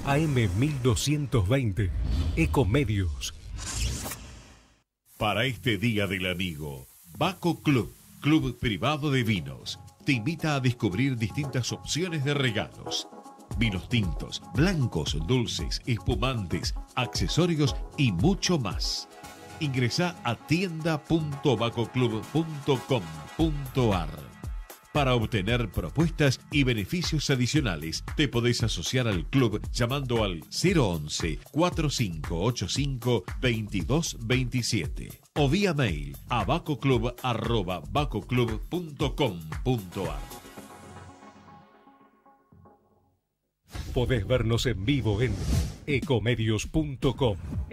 AM 1220. Ecomedios. Para este Día del Amigo, Baco Club, club privado de vinos, te invita a descubrir distintas opciones de regalos. Vinos tintos, blancos, dulces, espumantes, accesorios y mucho más. Ingresá a tienda.bacoclub.com.ar. Para obtener propuestas y beneficios adicionales, te podés asociar al club llamando al 011-4585-2227 o vía mail a bacoclub@bacoclub.com.ar. Podés vernos en vivo en ecomedios.com.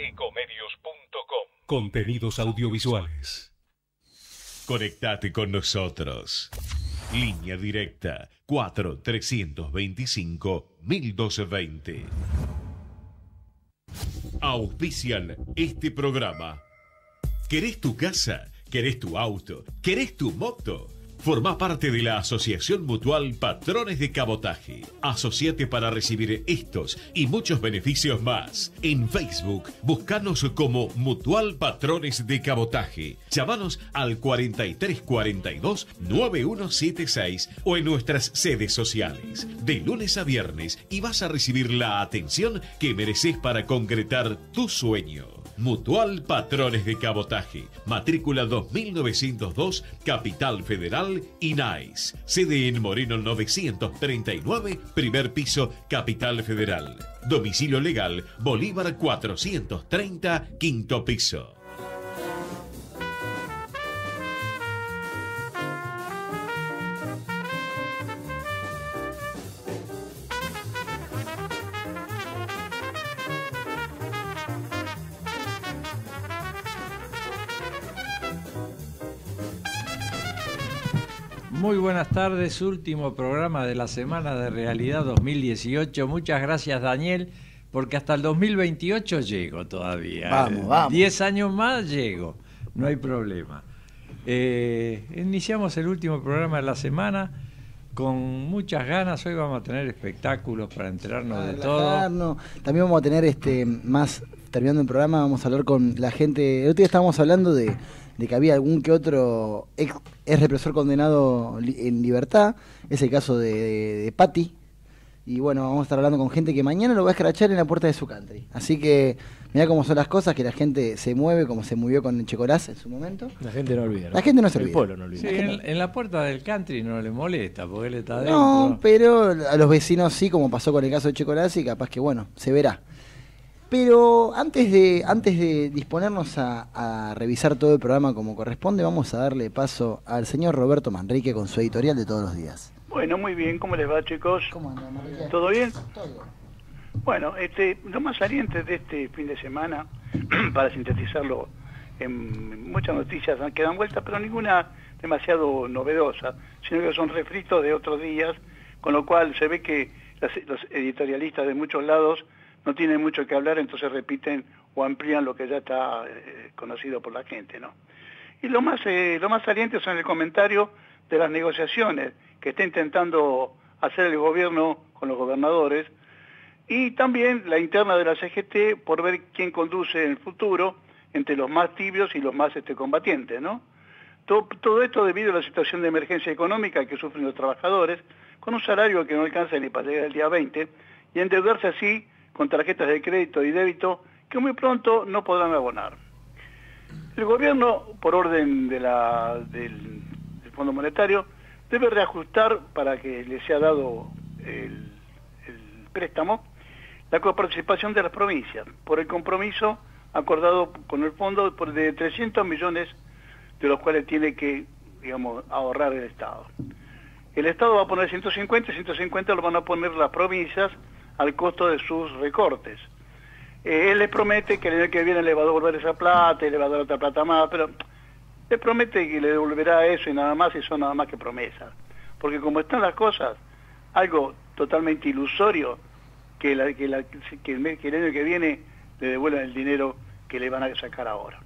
Contenidos audiovisuales. Conectate con nosotros. Línea directa 4-325-1220. Auspician este programa. ¿Querés tu casa? ¿Querés tu auto? ¿Querés tu moto? Formá parte de la Asociación Mutual Patrones de Cabotaje. Asociate para recibir estos y muchos beneficios más. En Facebook, buscanos como Mutual Patrones de Cabotaje. Llámanos al 4342-9176 o en nuestras sedes sociales. De lunes a viernes y vas a recibir la atención que mereces para concretar tu sueño. Mutual Patrones de Cabotaje, matrícula 2902, Capital Federal, INAIS. Sede en Moreno 939, primer piso, Capital Federal. Domicilio legal, Bolívar 430, quinto piso. Muy buenas tardes, último programa de la semana de Realidad 2018. Muchas gracias, Daniel, porque hasta el 2028 llego todavía. Vamos. 10 años más llego, no hay problema. Iniciamos el último programa de la semana con muchas ganas. Hoy vamos a tener espectáculos para enterarnos de todo. También vamos a tener más, terminando el programa, vamos a hablar con la gente. El otro día estábamos hablando de que había algún que otro ex represor condenado en libertad. Es el caso de Patti. Y bueno, vamos a estar hablando con gente que mañana lo va a escrachar en la puerta de su country. Así que mirá cómo son las cosas, que la gente se mueve, como se movió con Checolás en su momento. La gente no olvida, ¿no? La gente no se olvida. El pueblo no olvida. Sí, en la puerta del country no le molesta, porque él está adentro. No, pero a los vecinos sí, como pasó con el caso de Checolás, y capaz que bueno, se verá. Pero antes de disponernos a revisar todo el programa como corresponde, vamos a darle paso al señor Roberto Manrique con su editorial de todos los días. Bueno, muy bien, ¿cómo les va, chicos? ¿Cómo andan, Manrique? ¿Todo bien? Todo bien. Bueno, lo más saliente de este fin de semana, para sintetizarlo en muchas noticias que dan vuelta, pero ninguna demasiado novedosa, sino que son refritos de otros días, con lo cual se ve que los editorialistas de muchos lados no tienen mucho que hablar, entonces repiten o amplían lo que ya está conocido por la gente, ¿no? Y lo más saliente son el comentario de las negociaciones que está intentando hacer el gobierno con los gobernadores, y también la interna de la CGT por ver quién conduce en el futuro entre los más tibios y los más combatientes, ¿no? Todo esto debido a la situación de emergencia económica que sufren los trabajadores, con un salario que no alcanza ni para llegar al día 20, y endeudarse así con tarjetas de crédito y débito que muy pronto no podrán abonar. El gobierno, por orden del Fondo Monetario, debe reajustar para que le sea dado el préstamo la coparticipación de las provincias, por el compromiso acordado con el fondo de 300 millones, de los cuales tiene que, ahorrar el Estado. El Estado va a poner 150 lo van a poner las provincias al costo de sus recortes. Él les promete que el año que viene le va a devolver esa plata y le va a dar otra plata más, pero le promete que le devolverá eso y nada más, y son nada más que promesas. Porque como están las cosas, algo totalmente ilusorio, que el año que viene le devuelvan el dinero que le van a sacar ahora.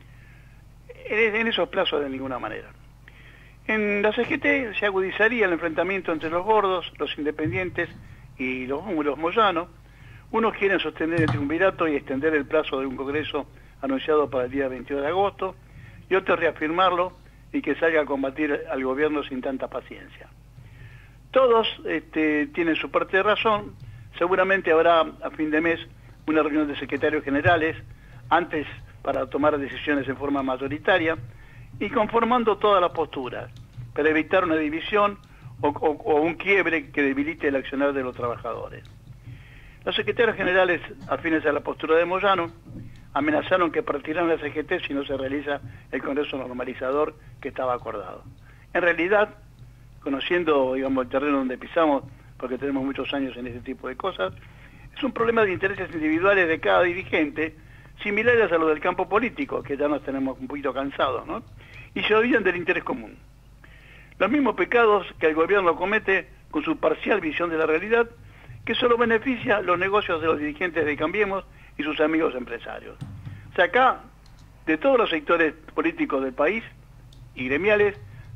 En esos plazos de ninguna manera. En la CGT se agudizaría el enfrentamiento entre los gordos, los independientes y los moyanos, Unos quieren sostener el triunvirato y extender el plazo de un congreso anunciado para el día 22 de agosto, y otros reafirmarlo y que salga a combatir al gobierno sin tanta paciencia. Todos tienen su parte de razón. Seguramente habrá a fin de mes una reunión de secretarios generales, antes para tomar decisiones en forma mayoritaria, y conformando todas las posturas, para evitar una división o un quiebre que debilite el accionar de los trabajadores. Los secretarios generales, afines a la postura de Moyano, amenazaron que partirán la CGT si no se realiza el Congreso normalizador que estaba acordado. En realidad, conociendo, digamos, el terreno donde pisamos, porque tenemos muchos años en este tipo de cosas, es un problema de intereses individuales de cada dirigente, similares a los del campo político, que ya nos tenemos un poquito cansados, ¿no? Y se olvidan del interés común. Los mismos pecados que el gobierno comete con su parcial visión de la realidad, que solo beneficia los negocios de los dirigentes de Cambiemos y sus amigos empresarios. O sea, acá, de todos los sectores políticos del país y gremiales,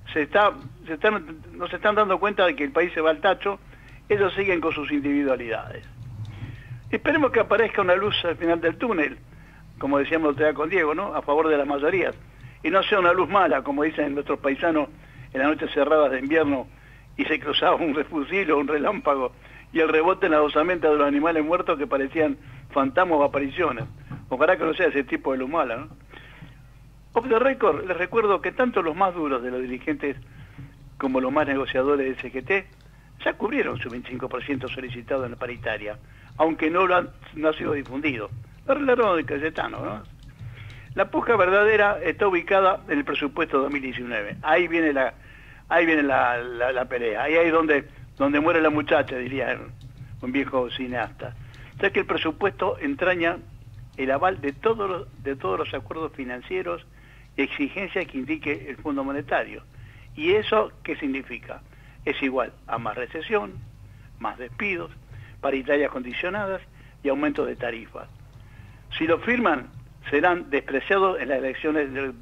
no se están dando cuenta de que el país se va al tacho. Ellos siguen con sus individualidades. Esperemos que aparezca una luz al final del túnel, como decíamos otro día con Diego, ¿no? A favor de las mayorías, y no sea una luz mala, como dicen nuestros paisanos en las noches cerradas de invierno, y se cruzaba un fusil o un relámpago, y el rebote en las osamentas de los animales muertos que parecían fantasmas o apariciones. Ojalá que no sea ese tipo de luz mala, ¿no? Off the record, les recuerdo que tanto los más duros de los dirigentes como los más negociadores del CGT ya cubrieron su 25% solicitado en la paritaria, aunque no ha sido difundido. Lo arreglaron de Cayetano, ¿no? La puja verdadera está ubicada en el presupuesto 2019. Ahí viene la pelea. Ahí es donde muere la muchacha, diría un viejo cineasta. Ya que el presupuesto entraña el aval de todos los acuerdos financieros y exigencias que indique el Fondo Monetario. ¿Y eso qué significa? Es igual a más recesión, más despidos, paritarias condicionadas y aumentos de tarifas. Si lo firman, serán despreciados en las elecciones del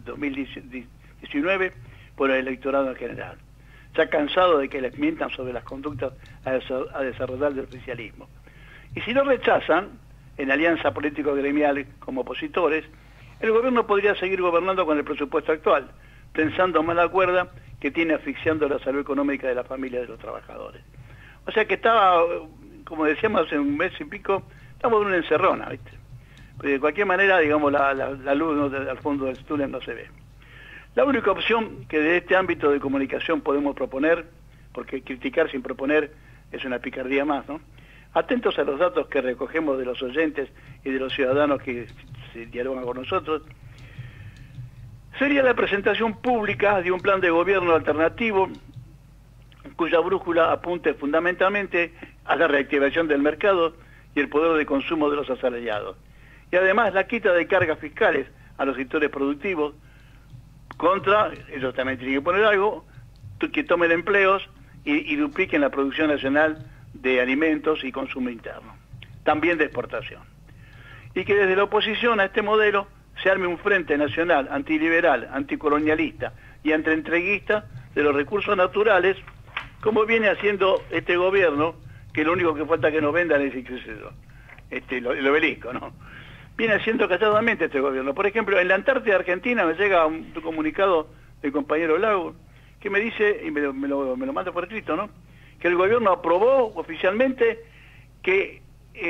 2019 por el electorado en general, ya cansado de que les mientan sobre las conductas a desarrollar del oficialismo. Y si lo rechazan, en alianza político-gremial como opositores, el gobierno podría seguir gobernando con el presupuesto actual, tensando más la cuerda que tiene asfixiando la salud económica de la familia de los trabajadores. O sea que estaba, como decíamos hace un mes y pico, estamos en una encerrona, ¿viste? Pero de cualquier manera, digamos, la luz al fondo del túnel no se ve. La única opción que de este ámbito de comunicación podemos proponer, porque criticar sin proponer es una picardía más, ¿no? Atentos a los datos que recogemos de los oyentes y de los ciudadanos que se dialogan con nosotros, sería la presentación pública de un plan de gobierno alternativo cuya brújula apunte fundamentalmente a la reactivación del mercado y el poder de consumo de los asalariados. Y además la quita de cargas fiscales a los sectores productivos contra, ellos también tienen que poner algo, que tomen empleos y dupliquen la producción nacional de alimentos y consumo interno, también de exportación. Y que desde la oposición a este modelo se arme un frente nacional antiliberal, anticolonialista y antientreguista de los recursos naturales, como viene haciendo este gobierno, que lo único que falta que nos vendan es el obelisco, ¿no? Viene haciendo calladamente este gobierno. Por ejemplo, en la Antártida Argentina me llega un comunicado del compañero Lago que me dice, y me lo manda por escrito, ¿no?, que el gobierno aprobó oficialmente que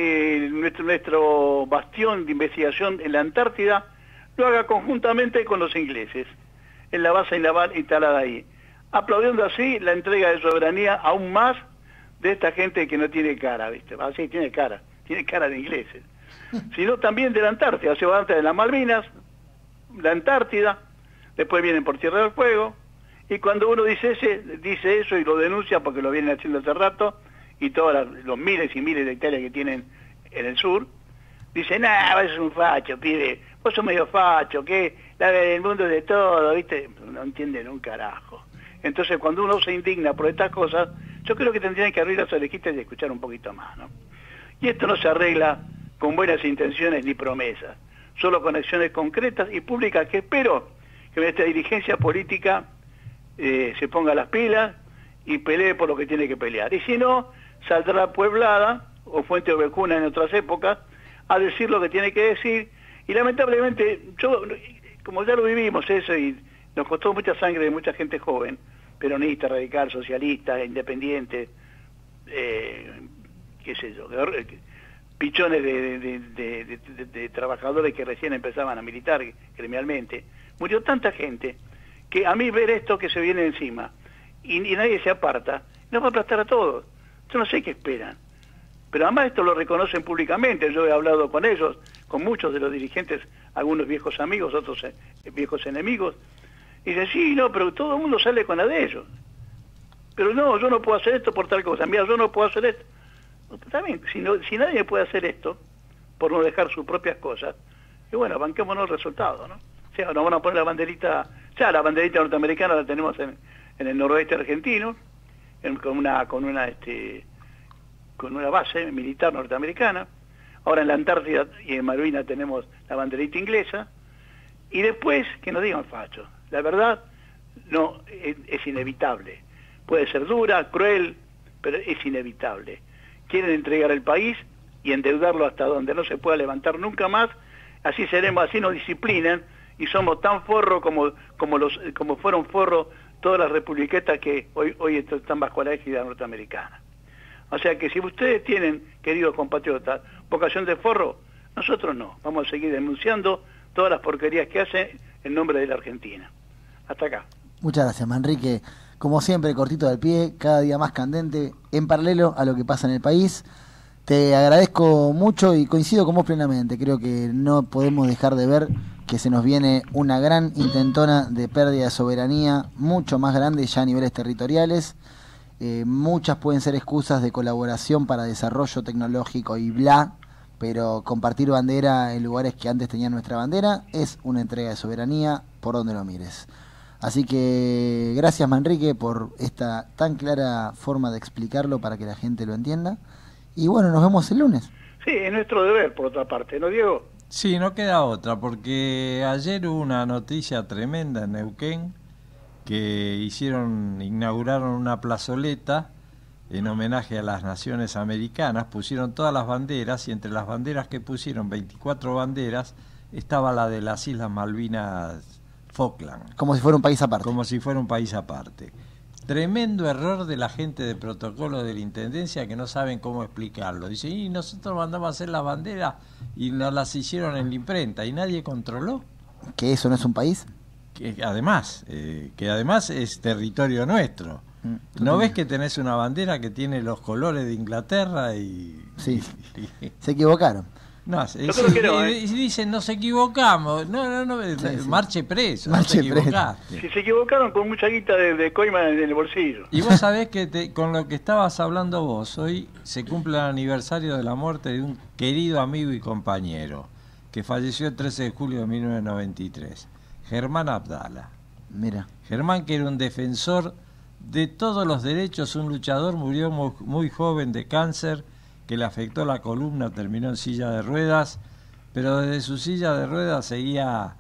nuestro bastión de investigación en la Antártida lo haga conjuntamente con los ingleses, en la base naval instalada ahí, aplaudiendo así la entrega de soberanía aún más de esta gente que no tiene cara, ¿viste? Así tiene cara de ingleses, sino también de la Antártida. Se va antes de las Malvinas, la Antártida, después vienen por Tierra del Fuego, y cuando uno dice eso y lo denuncia porque lo vienen haciendo hace rato, y todos los miles y miles de hectáreas que tienen en el sur, dicen, vos sos un facho, pibe, vos sos medio facho, que el mundo es de todo, ¿viste? No entienden un carajo. Entonces cuando uno se indigna por estas cosas, yo creo que tendrían que abrir las orejitas y escuchar un poquito más, ¿no? Y esto no se arregla con buenas intenciones ni promesas, solo con acciones concretas y públicas, que espero que nuestra dirigencia política se ponga las pilas y pelee por lo que tiene que pelear. Y si no, saldrá pueblada o Fuente Ovejuna en otras épocas, a decir lo que tiene que decir, y lamentablemente, como ya lo vivimos eso, y nos costó mucha sangre de mucha gente joven, peronista, radical, socialista, independiente, qué sé yo, pichones de trabajadores que recién empezaban a militar gremialmente, murió tanta gente, que a mí ver esto que se viene encima, y nadie se aparta, nos va a aplastar a todos. Yo no sé qué esperan. Pero además esto lo reconocen públicamente. Yo he hablado con ellos, con muchos de los dirigentes, algunos viejos amigos, otros viejos enemigos, y dicen, sí, no, pero todo el mundo sale con la de ellos. Pero no, yo no puedo hacer esto por tal cosa. Mira, yo no puedo hacer esto. Está bien, si nadie puede hacer esto, por no dejar sus propias cosas, y bueno, banquémonos el resultado, ¿no? O sea, nos van a poner la banderita, ya la banderita norteamericana la tenemos en el noroeste argentino, con una base militar norteamericana. Ahora en la Antártida y en Malvinas tenemos la banderita inglesa, y después que nos digan fachos. La verdad no es inevitable. Puede ser dura, cruel, pero es inevitable. Quieren entregar el país y endeudarlo hasta donde no se pueda levantar nunca más. Así seremos, así nos disciplinan, y somos tan forros como fueron forros todas las republiquetas que hoy están bajo la égida norteamericana. O sea que si ustedes tienen, queridos compatriotas, vocación de forro, nosotros no. Vamos a seguir denunciando todas las porquerías que hacen en nombre de la Argentina. Hasta acá. Muchas gracias, Manrique. Como siempre, cortito del pie, cada día más candente, en paralelo a lo que pasa en el país. Te agradezco mucho y coincido con vos plenamente. Creo que no podemos dejar de ver que se nos viene una gran intentona de pérdida de soberanía, mucho más grande ya a niveles territoriales. Muchas pueden ser excusas de colaboración para desarrollo tecnológico y bla, pero compartir bandera en lugares que antes tenían nuestra bandera es una entrega de soberanía por donde lo mires. Así que gracias, Manrique, por esta tan clara forma de explicarlo para que la gente lo entienda. Y bueno, nos vemos el lunes. Sí, es nuestro deber, por otra parte, ¿no, Diego? Sí, no queda otra, porque ayer hubo una noticia tremenda en Neuquén, que inauguraron una plazoleta en homenaje a las naciones americanas, pusieron todas las banderas, y entre las banderas que pusieron, 24 banderas, estaba la de las Islas Malvinas Falkland. Como si fuera un país aparte. Como si fuera un país aparte. Tremendo error de la gente de protocolo de la Intendencia, que no saben cómo explicarlo. Dicen, y nosotros mandamos a hacer las banderas y nos las hicieron en la imprenta y nadie controló. ¿Que eso no es un país? Que además es territorio nuestro. ¿No ves que tenés una bandera que tiene los colores de Inglaterra y... Sí, se equivocaron. No, Yo creo que no, y dicen, nos equivocamos. No, sí. Marche preso, Marche no te equivocaste. Si se equivocaron con mucha guita de coima en el bolsillo. Y vos sabés que con lo que estabas hablando vos, hoy se cumple el aniversario de la muerte de un querido amigo y compañero, que falleció el 13 de julio de 1993, Germán Abdala. Mira. Germán, que era un defensor de todos los derechos, un luchador, murió muy joven de cáncer, que le afectó la columna, terminó en silla de ruedas, pero desde su silla de ruedas seguía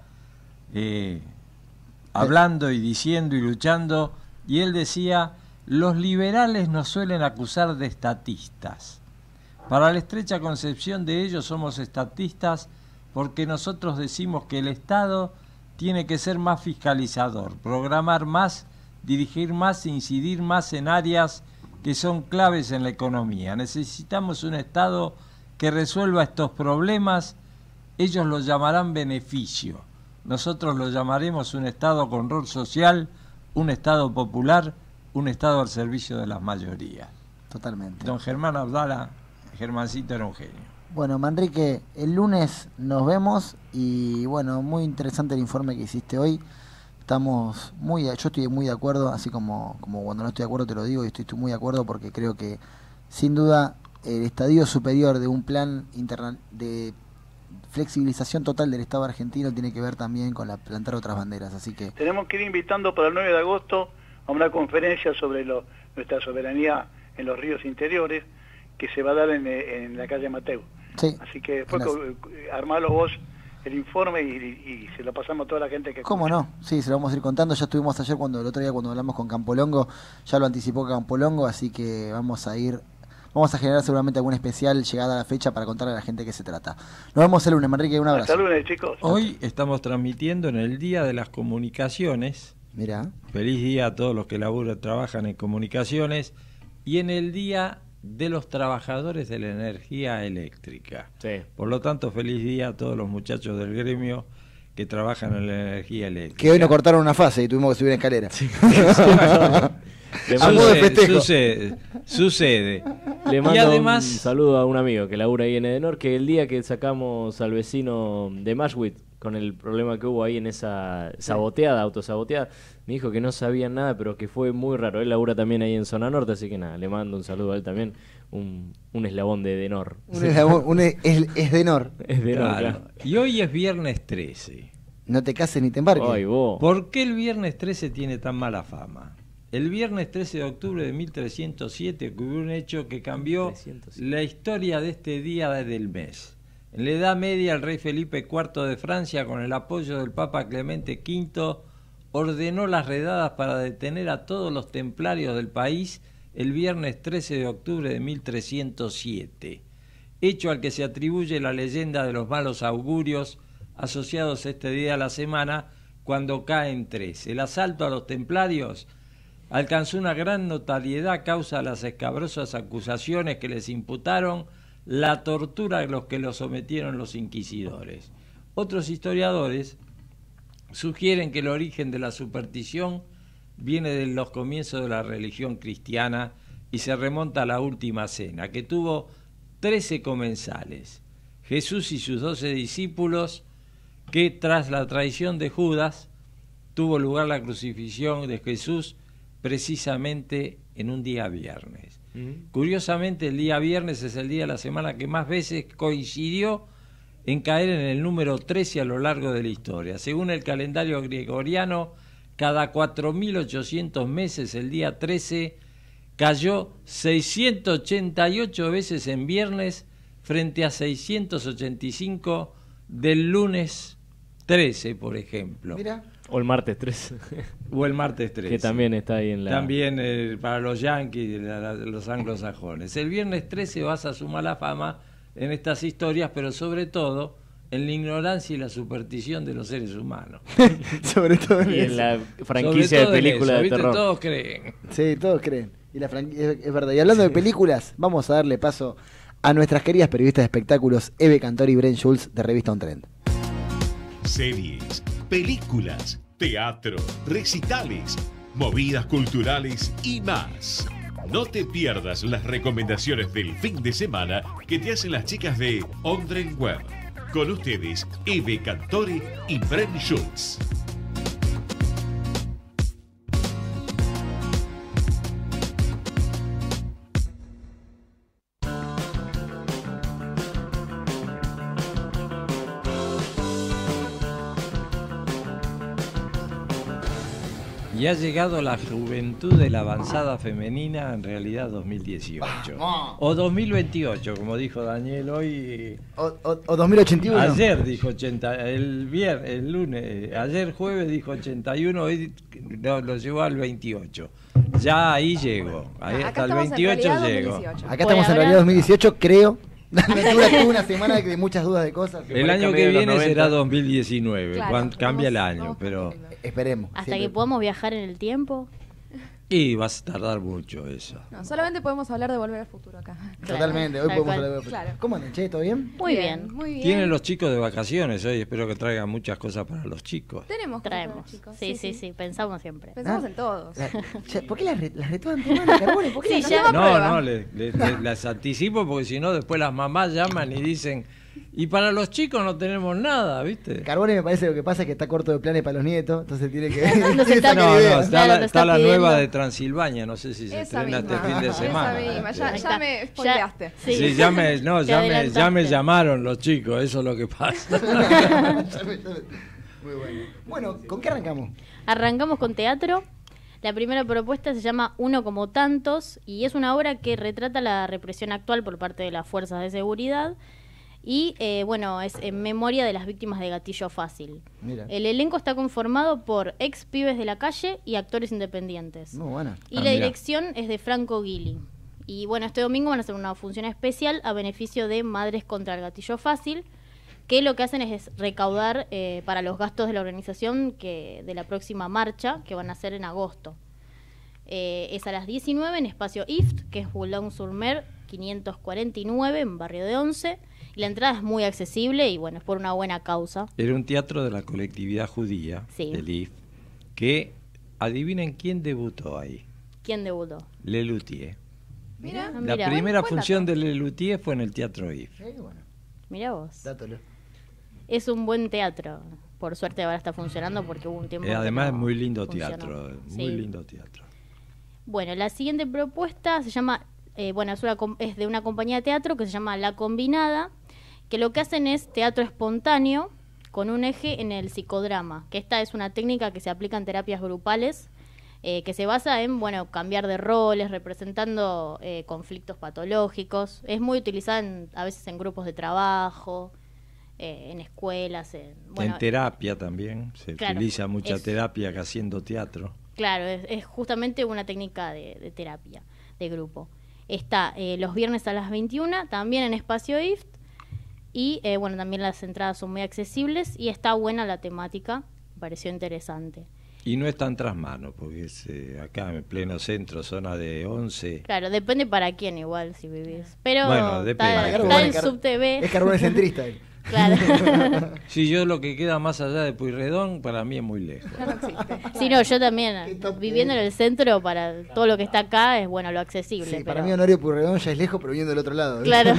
hablando y diciendo y luchando, y él decía, los liberales nos suelen acusar de estatistas. Para la estrecha concepción de ellos somos estatistas porque nosotros decimos que el Estado tiene que ser más fiscalizador, programar más, dirigir más, incidir más en áreas que son claves en la economía. Necesitamos un Estado que resuelva estos problemas. Ellos lo llamarán beneficio. Nosotros lo llamaremos un Estado con rol social, un Estado popular, un Estado al servicio de las mayorías. Totalmente. Don Germán Abdala, Germancito era un genio. Bueno, Manrique, el lunes nos vemos y bueno, muy interesante el informe que hiciste hoy. Yo estoy muy de acuerdo, así como cuando no estoy de acuerdo te lo digo, y estoy muy de acuerdo porque creo que sin duda el estadio superior de un plan de flexibilización total del Estado argentino tiene que ver también con plantar otras banderas, así que... Tenemos que ir invitando para el 9 de agosto a una conferencia sobre nuestra soberanía en los ríos interiores, que se va a dar en la calle Mateu. Sí. Así que después armalo vos el informe y se lo pasamos a toda la gente que... ¿Cómo no? Sí, se lo vamos a ir contando. Ya estuvimos ayer el otro día cuando hablamos con Campolongo, ya lo anticipó Campolongo, así que vamos a vamos a generar seguramente algún especial llegada a la fecha para contarle a la gente de qué se trata. Nos vemos el lunes, Manrique, un abrazo. Hasta lunes, chicos. Hoy estamos transmitiendo en el Día de las Comunicaciones. Mirá. Feliz día a todos los que trabajan en comunicaciones. Y en el Día de los Trabajadores de la Energía Eléctrica. Sí. Por lo tanto, feliz día a todos los muchachos del gremio que trabajan en la energía eléctrica. Que hoy nos cortaron una fase y tuvimos que subir en escalera. Sí. A modo de festejo. Sucede. Le mando y además, un saludo a un amigo que labura ahí en Edenor, que el día que sacamos al vecino de Mashwit con el problema que hubo ahí en esa autosaboteada, me dijo que no sabían nada, pero que fue muy raro. Él labura también ahí en Zona Norte, así que nada, le mando un saludo a él también, un eslabón de Edenor. Un eslabón, es de Nor. Es de Edenor, claro. Y hoy es viernes 13. No te cases ni te embarques. Ay, vos. ¿Por qué el viernes 13 tiene tan mala fama? El viernes 13 de octubre de 1307 ocurrió un hecho que cambió 307. la historia de este día del mes. En la Edad Media, el rey Felipe IV de Francia, con el apoyo del Papa Clemente V, ordenó las redadas para detener a todos los templarios del país el viernes 13 de octubre de 1307, hecho al que se atribuye la leyenda de los malos augurios asociados este día a la semana cuando caen 13. El asalto a los templarios alcanzó una gran notoriedad a causa de las escabrosas acusaciones que les imputaron, la tortura a los que los sometieron los inquisidores. Otros historiadores sugieren que el origen de la superstición viene de los comienzos de la religión cristiana y se remonta a la Última Cena, que tuvo 13 comensales, Jesús y sus 12 discípulos, que tras la traición de Judas tuvo lugar la crucifixión de Jesús precisamente en un día viernes. Curiosamente, el día viernes es el día de la semana que más veces coincidió en caer en el número 13 a lo largo de la historia. Según el calendario gregoriano, cada 4.800 meses el día 13 cayó 688 veces en viernes frente a 685 del lunes 13, por ejemplo. Mira. O el martes 3. O el martes 13. Que también está ahí en la... También para los yanquis, los anglosajones. El viernes 13 basa su mala fama en estas historias, pero sobre todo en la ignorancia y la superstición de los seres humanos. Sobre todo Y en la franquicia de películas de terror. Todos creen. Sí, todos creen. Y es verdad. Y hablando de películas, vamos a darle paso a nuestras queridas periodistas de espectáculos, Eve Cantor y Bren Schulz, de Revista On Trend. Series, películas, teatro, recitales, movidas culturales y más. No te pierdas las recomendaciones del fin de semana que te hacen las chicas de On Trend Web. Con ustedes, Eve Cantore y Bren Schulz. Y ha llegado la juventud de la avanzada femenina, en realidad 2018. O 2028, como dijo Daniel hoy. O 2081. Ayer dijo 80, el lunes, ayer jueves dijo 81, hoy lo llevó al 28. Ya ahí llegó, hasta el 28 llegó. Acá estamos en realidad 2018, creo. Tuve una semana de muchas dudas de cosas. El año que viene será 2019, claro, cuando cambia el año, pero esperemos. Hasta que podamos viajar en el tiempo. Y vas a tardar mucho eso. No, solamente podemos hablar de Volver al Futuro acá. Totalmente, hoy podemos hablar de Volver al Futuro. Claro. ¿Cómo andan, che? ¿Todo bien? Muy bien. Muy bien. Tienen los chicos de vacaciones hoy, espero que traigan muchas cosas para los chicos. Traemos, chicos. Sí, pensamos siempre. Pensamos en todos. ¿Por qué las retoban Carbone? ¿Por qué Sí, No, las anticipo porque si no después las mamás llaman y dicen, y para los chicos no tenemos nada, ¿viste? Carbone me parece lo que pasa es que está corto de planes para los nietos, entonces tiene que... está la nueva de Transilvania, no sé si se estrena este fin de semana. Ya me spoileaste. Sí, ya me llamaron los chicos, eso es lo que pasa. Muy bueno. Bueno, ¿con qué arrancamos? Arrancamos con teatro. La primera propuesta se llama Uno como tantos y es una obra que retrata la represión actual por parte de las fuerzas de seguridad y es en memoria de las víctimas de gatillo fácil. Mira. El elenco está conformado por ex pibes de la calle y actores independientes. Muy buena. Y la dirección es de Franco Guili. Y bueno, este domingo van a hacer una función especial a beneficio de Madres contra el Gatillo Fácil, que lo que hacen es recaudar para los gastos de la organización de la próxima marcha, que van a hacer en agosto. Es a las 19 en Espacio IFT, que es Boulogne-sur-Mer 549, en Barrio de Once. Y la entrada es muy accesible y bueno, es por una buena causa. Era un teatro de la colectividad judía, Sí. del IF, que adivinen quién debutó ahí. ¿Quién debutó? Lelutier. Mira, Ah, La mira. primera Buen función dato. de Lelutier fue en el Teatro IF. Bueno, Mira vos. dátelo. Es un buen teatro. Por suerte ahora está funcionando porque hubo un tiempo que Además, no muy lindo funcionó. teatro, Sí. muy lindo teatro. Bueno, la siguiente propuesta se llama, es de una compañía de teatro que se llama La Combinada, que lo que hacen es teatro espontáneo con un eje en el psicodrama, que esta es una técnica que se aplica en terapias grupales, que se basa en, bueno, cambiar de roles, representando conflictos patológicos. Es muy utilizada a veces en grupos de trabajo, en escuelas. Bueno, en terapia también, se claro, utiliza mucha es- terapia que haciendo teatro. Claro, es justamente una técnica de terapia, de grupo. Está los viernes a las 21, también en Espacio IFT. Y bueno, también las entradas son muy accesibles y está buena la temática, me pareció interesante. Y no es tan tras mano, porque es acá en pleno centro, zona de 11. Claro, depende para quién igual si vivís. Pero Bueno, depende. está el subtv. Es carbón centrista él. Claro. Si yo lo que queda más allá de Pueyrredón, para mí es muy lejos. Ya no existe. Sí, no, yo Qué también, top viviendo en el centro, para todo lo que está acá, es bueno lo accesible. Sí, pero... para mí Honorio Pueyrredón ya es lejos, pero viendo del otro lado. Claro.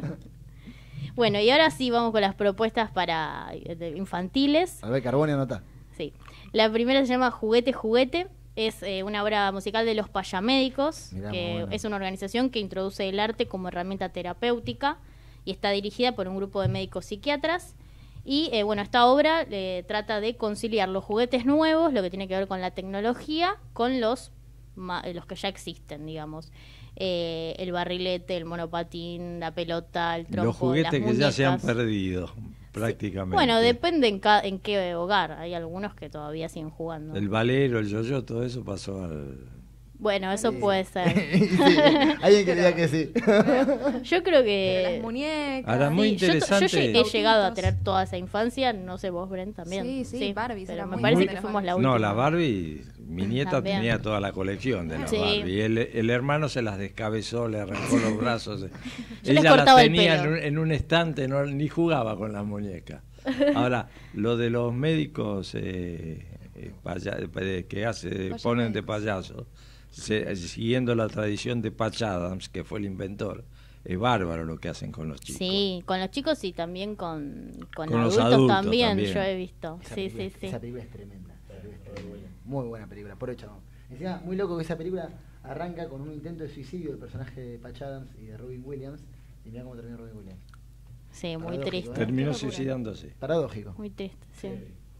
Bueno, y ahora sí vamos con las propuestas para infantiles. A ver, Carbón y anota. Sí. La primera se llama Juguete Juguete. Es una obra musical de los Payamédicos, Mirá, que muy bueno. es una organización que introduce el arte como herramienta terapéutica y está dirigida por un grupo de médicos psiquiatras. Y bueno, esta obra trata de conciliar los juguetes nuevos, lo que tiene que ver con la tecnología, con los que ya existen, digamos. El barrilete, el monopatín, la pelota, el trompo, Los juguetes las que ya se han muñecas. perdido, prácticamente. Bueno, depende en qué hogar. Hay algunos que todavía siguen jugando. El valero, el yo-yo, todo eso pasó al... Bueno, eso puede ser. Sí, alguien que diga que sí. Yo creo Pero las que... muñecas. Ahora, muy Sí, yo interesante. he llegado a Autitos. tener toda esa infancia, no sé vos, Bren, también. Sí, Barbies, pero era me muy parece buena que las fuimos la Barbies. última. No, la Barbie, mi nieta También. tenía toda la colección de las Sí. Barbie. El hermano se las descabezó, le arrancó los brazos. Yo les Ella las cortaba el tenía pelo. en un estante, ni jugaba con las muñecas. Ahora, lo de los médicos que ponen de payasos, siguiendo la tradición de Patch Adams, que fue el inventor, es bárbaro lo que hacen con los chicos. Sí, con los chicos y también con los adultos, adultos también, también. yo he visto. Esa Sí, película, sí, sí. Esa película es tremenda. Muy buena película, por hecho. Encima, muy loco que esa película arranca con un intento de suicidio del personaje de Patch Adams y de Robin Williams. Y mira cómo terminó Robin Williams. Sí, muy Paradójico, triste. Terminó Qué locura. suicidándose. Paradójico. Muy triste, sí.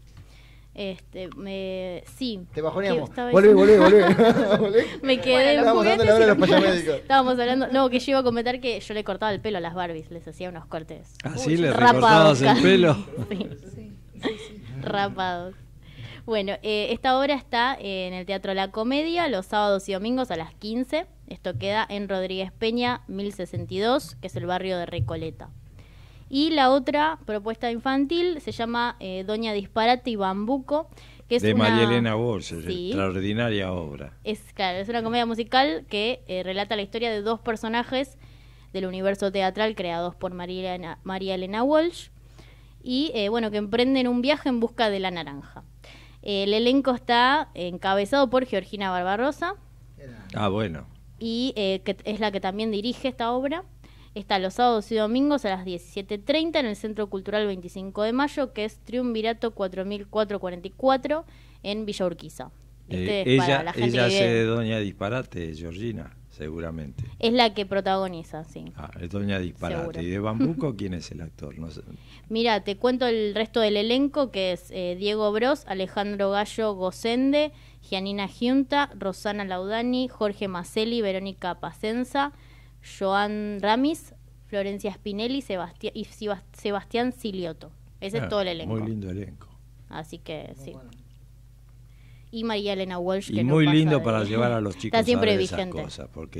Sí. Te bajoneamos. Estaba Volvé. Me quedé. Estábamos hablando de la hora de los payamédicos. Estábamos hablando. No, que yo iba a comentar que yo le cortaba el pelo a las Barbies, les hacía unos cortes. Así le rapados, recortabas el pelo. Sí, Sí. rapados. Bueno, esta obra está en el Teatro La Comedia los sábados y domingos a las 15. Esto queda en Rodríguez Peña 1062, que es el barrio de Recoleta. Y la otra propuesta infantil se llama Doña Disparate y Bambuco, que es De una... María Elena Walsh, Sí. extraordinaria obra. Claro, es una comedia musical que relata la historia de dos personajes del universo teatral creados por María Elena Walsh y bueno, que emprenden un viaje en busca de la naranja. El elenco está encabezado por Georgina Barbarosa Ah, bueno. y que es la que también dirige esta obra. Está los sábados y domingos a las 17:30 en el Centro Cultural 25 de Mayo, que es Triunvirato 4444 en Villa Urquiza. Este es para la gente ella que hace vive- de Doña Disparate, Georgina, seguramente. Es la que protagoniza, sí. Ah, es Doña Disparate. Seguro. ¿Y de Bambuco quién es el actor? No sé. Mira, te cuento el resto del elenco, que es Diego Bros, Alejandro Gallo Gosende, Gianina Giunta, Rosana Laudani, Jorge Macelli, Verónica Pacenza, Joan Ramis, Florencia Spinelli y Sebastián Silioto. Ese es todo el elenco. Muy lindo elenco. Así que sí. Y María Elena Walsh. Y que no muy pasa lindo de- para llevar a los chicos Está siempre a ver esas vigente. cosas, porque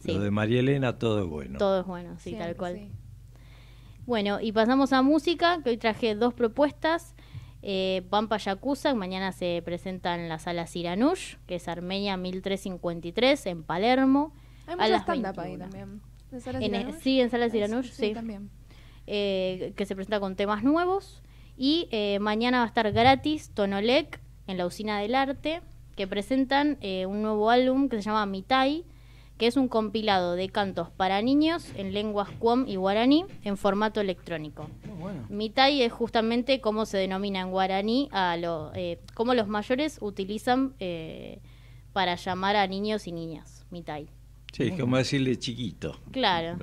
Sí. Lo de María Elena, todo es bueno. Todo es bueno, sí, Siempre, tal cual. sí. Bueno, y pasamos a música, que hoy traje 2 propuestas. Pampa Yakuza, que mañana se presenta en la sala Siranush, que es Armenia 1353, en Palermo. Hay a mucho las stand-up ahí 21. también. ¿En Sala En, Siranush? sí, en sala Siranush, sí. también. Que se presenta con temas nuevos. Y mañana va a estar gratis Tonolec en la Usina del Arte, que presentan un nuevo álbum que se llama Mitai, que es un compilado de cantos para niños en lenguas Cuom y guaraní en formato electrónico. Bueno. Mitai es justamente cómo se denomina en guaraní cómo los mayores utilizan para llamar a niños y niñas. Mitai. Sí, es como decirle chiquito. Claro.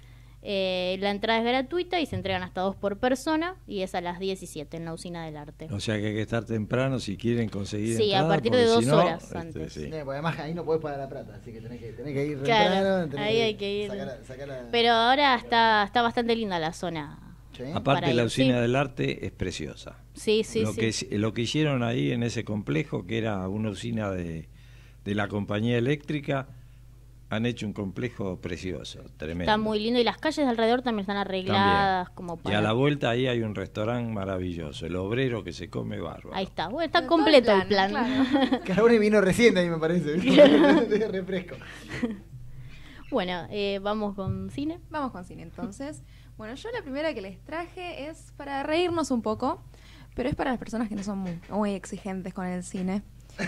La entrada es gratuita y se entregan hasta 2 por persona y es a las 17 en la Usina del Arte. O sea que hay que estar temprano si quieren conseguir Sí, a entrada, partir de porque 2 si no, horas antes. sí. Porque además ahí no podés pagar la plata, así que tenés que ir Claro, temprano, tenés ahí hay que ir. sacar la- Pero ahora está bastante linda la zona. ¿Sí? Aparte para la ir, Usina sí. del Arte es preciosa. Sí, sí, Lo que hicieron ahí en ese complejo, que era una usina de la compañía eléctrica, han hecho un complejo precioso, tremendo. Está muy lindo y las calles de alrededor también están arregladas También. como Y para... a la vuelta ahí hay un restaurante maravilloso, el obrero que se come bárbaro. Ahí está, bueno, está Todo completo el el plan. plan, claro. Carbone vino recién ahí, me parece. De refresco. Bueno, vamos con cine. Vamos con cine entonces. Bueno, yo la primera que les traje es para reírnos un poco, pero es para las personas que no son muy exigentes con el cine.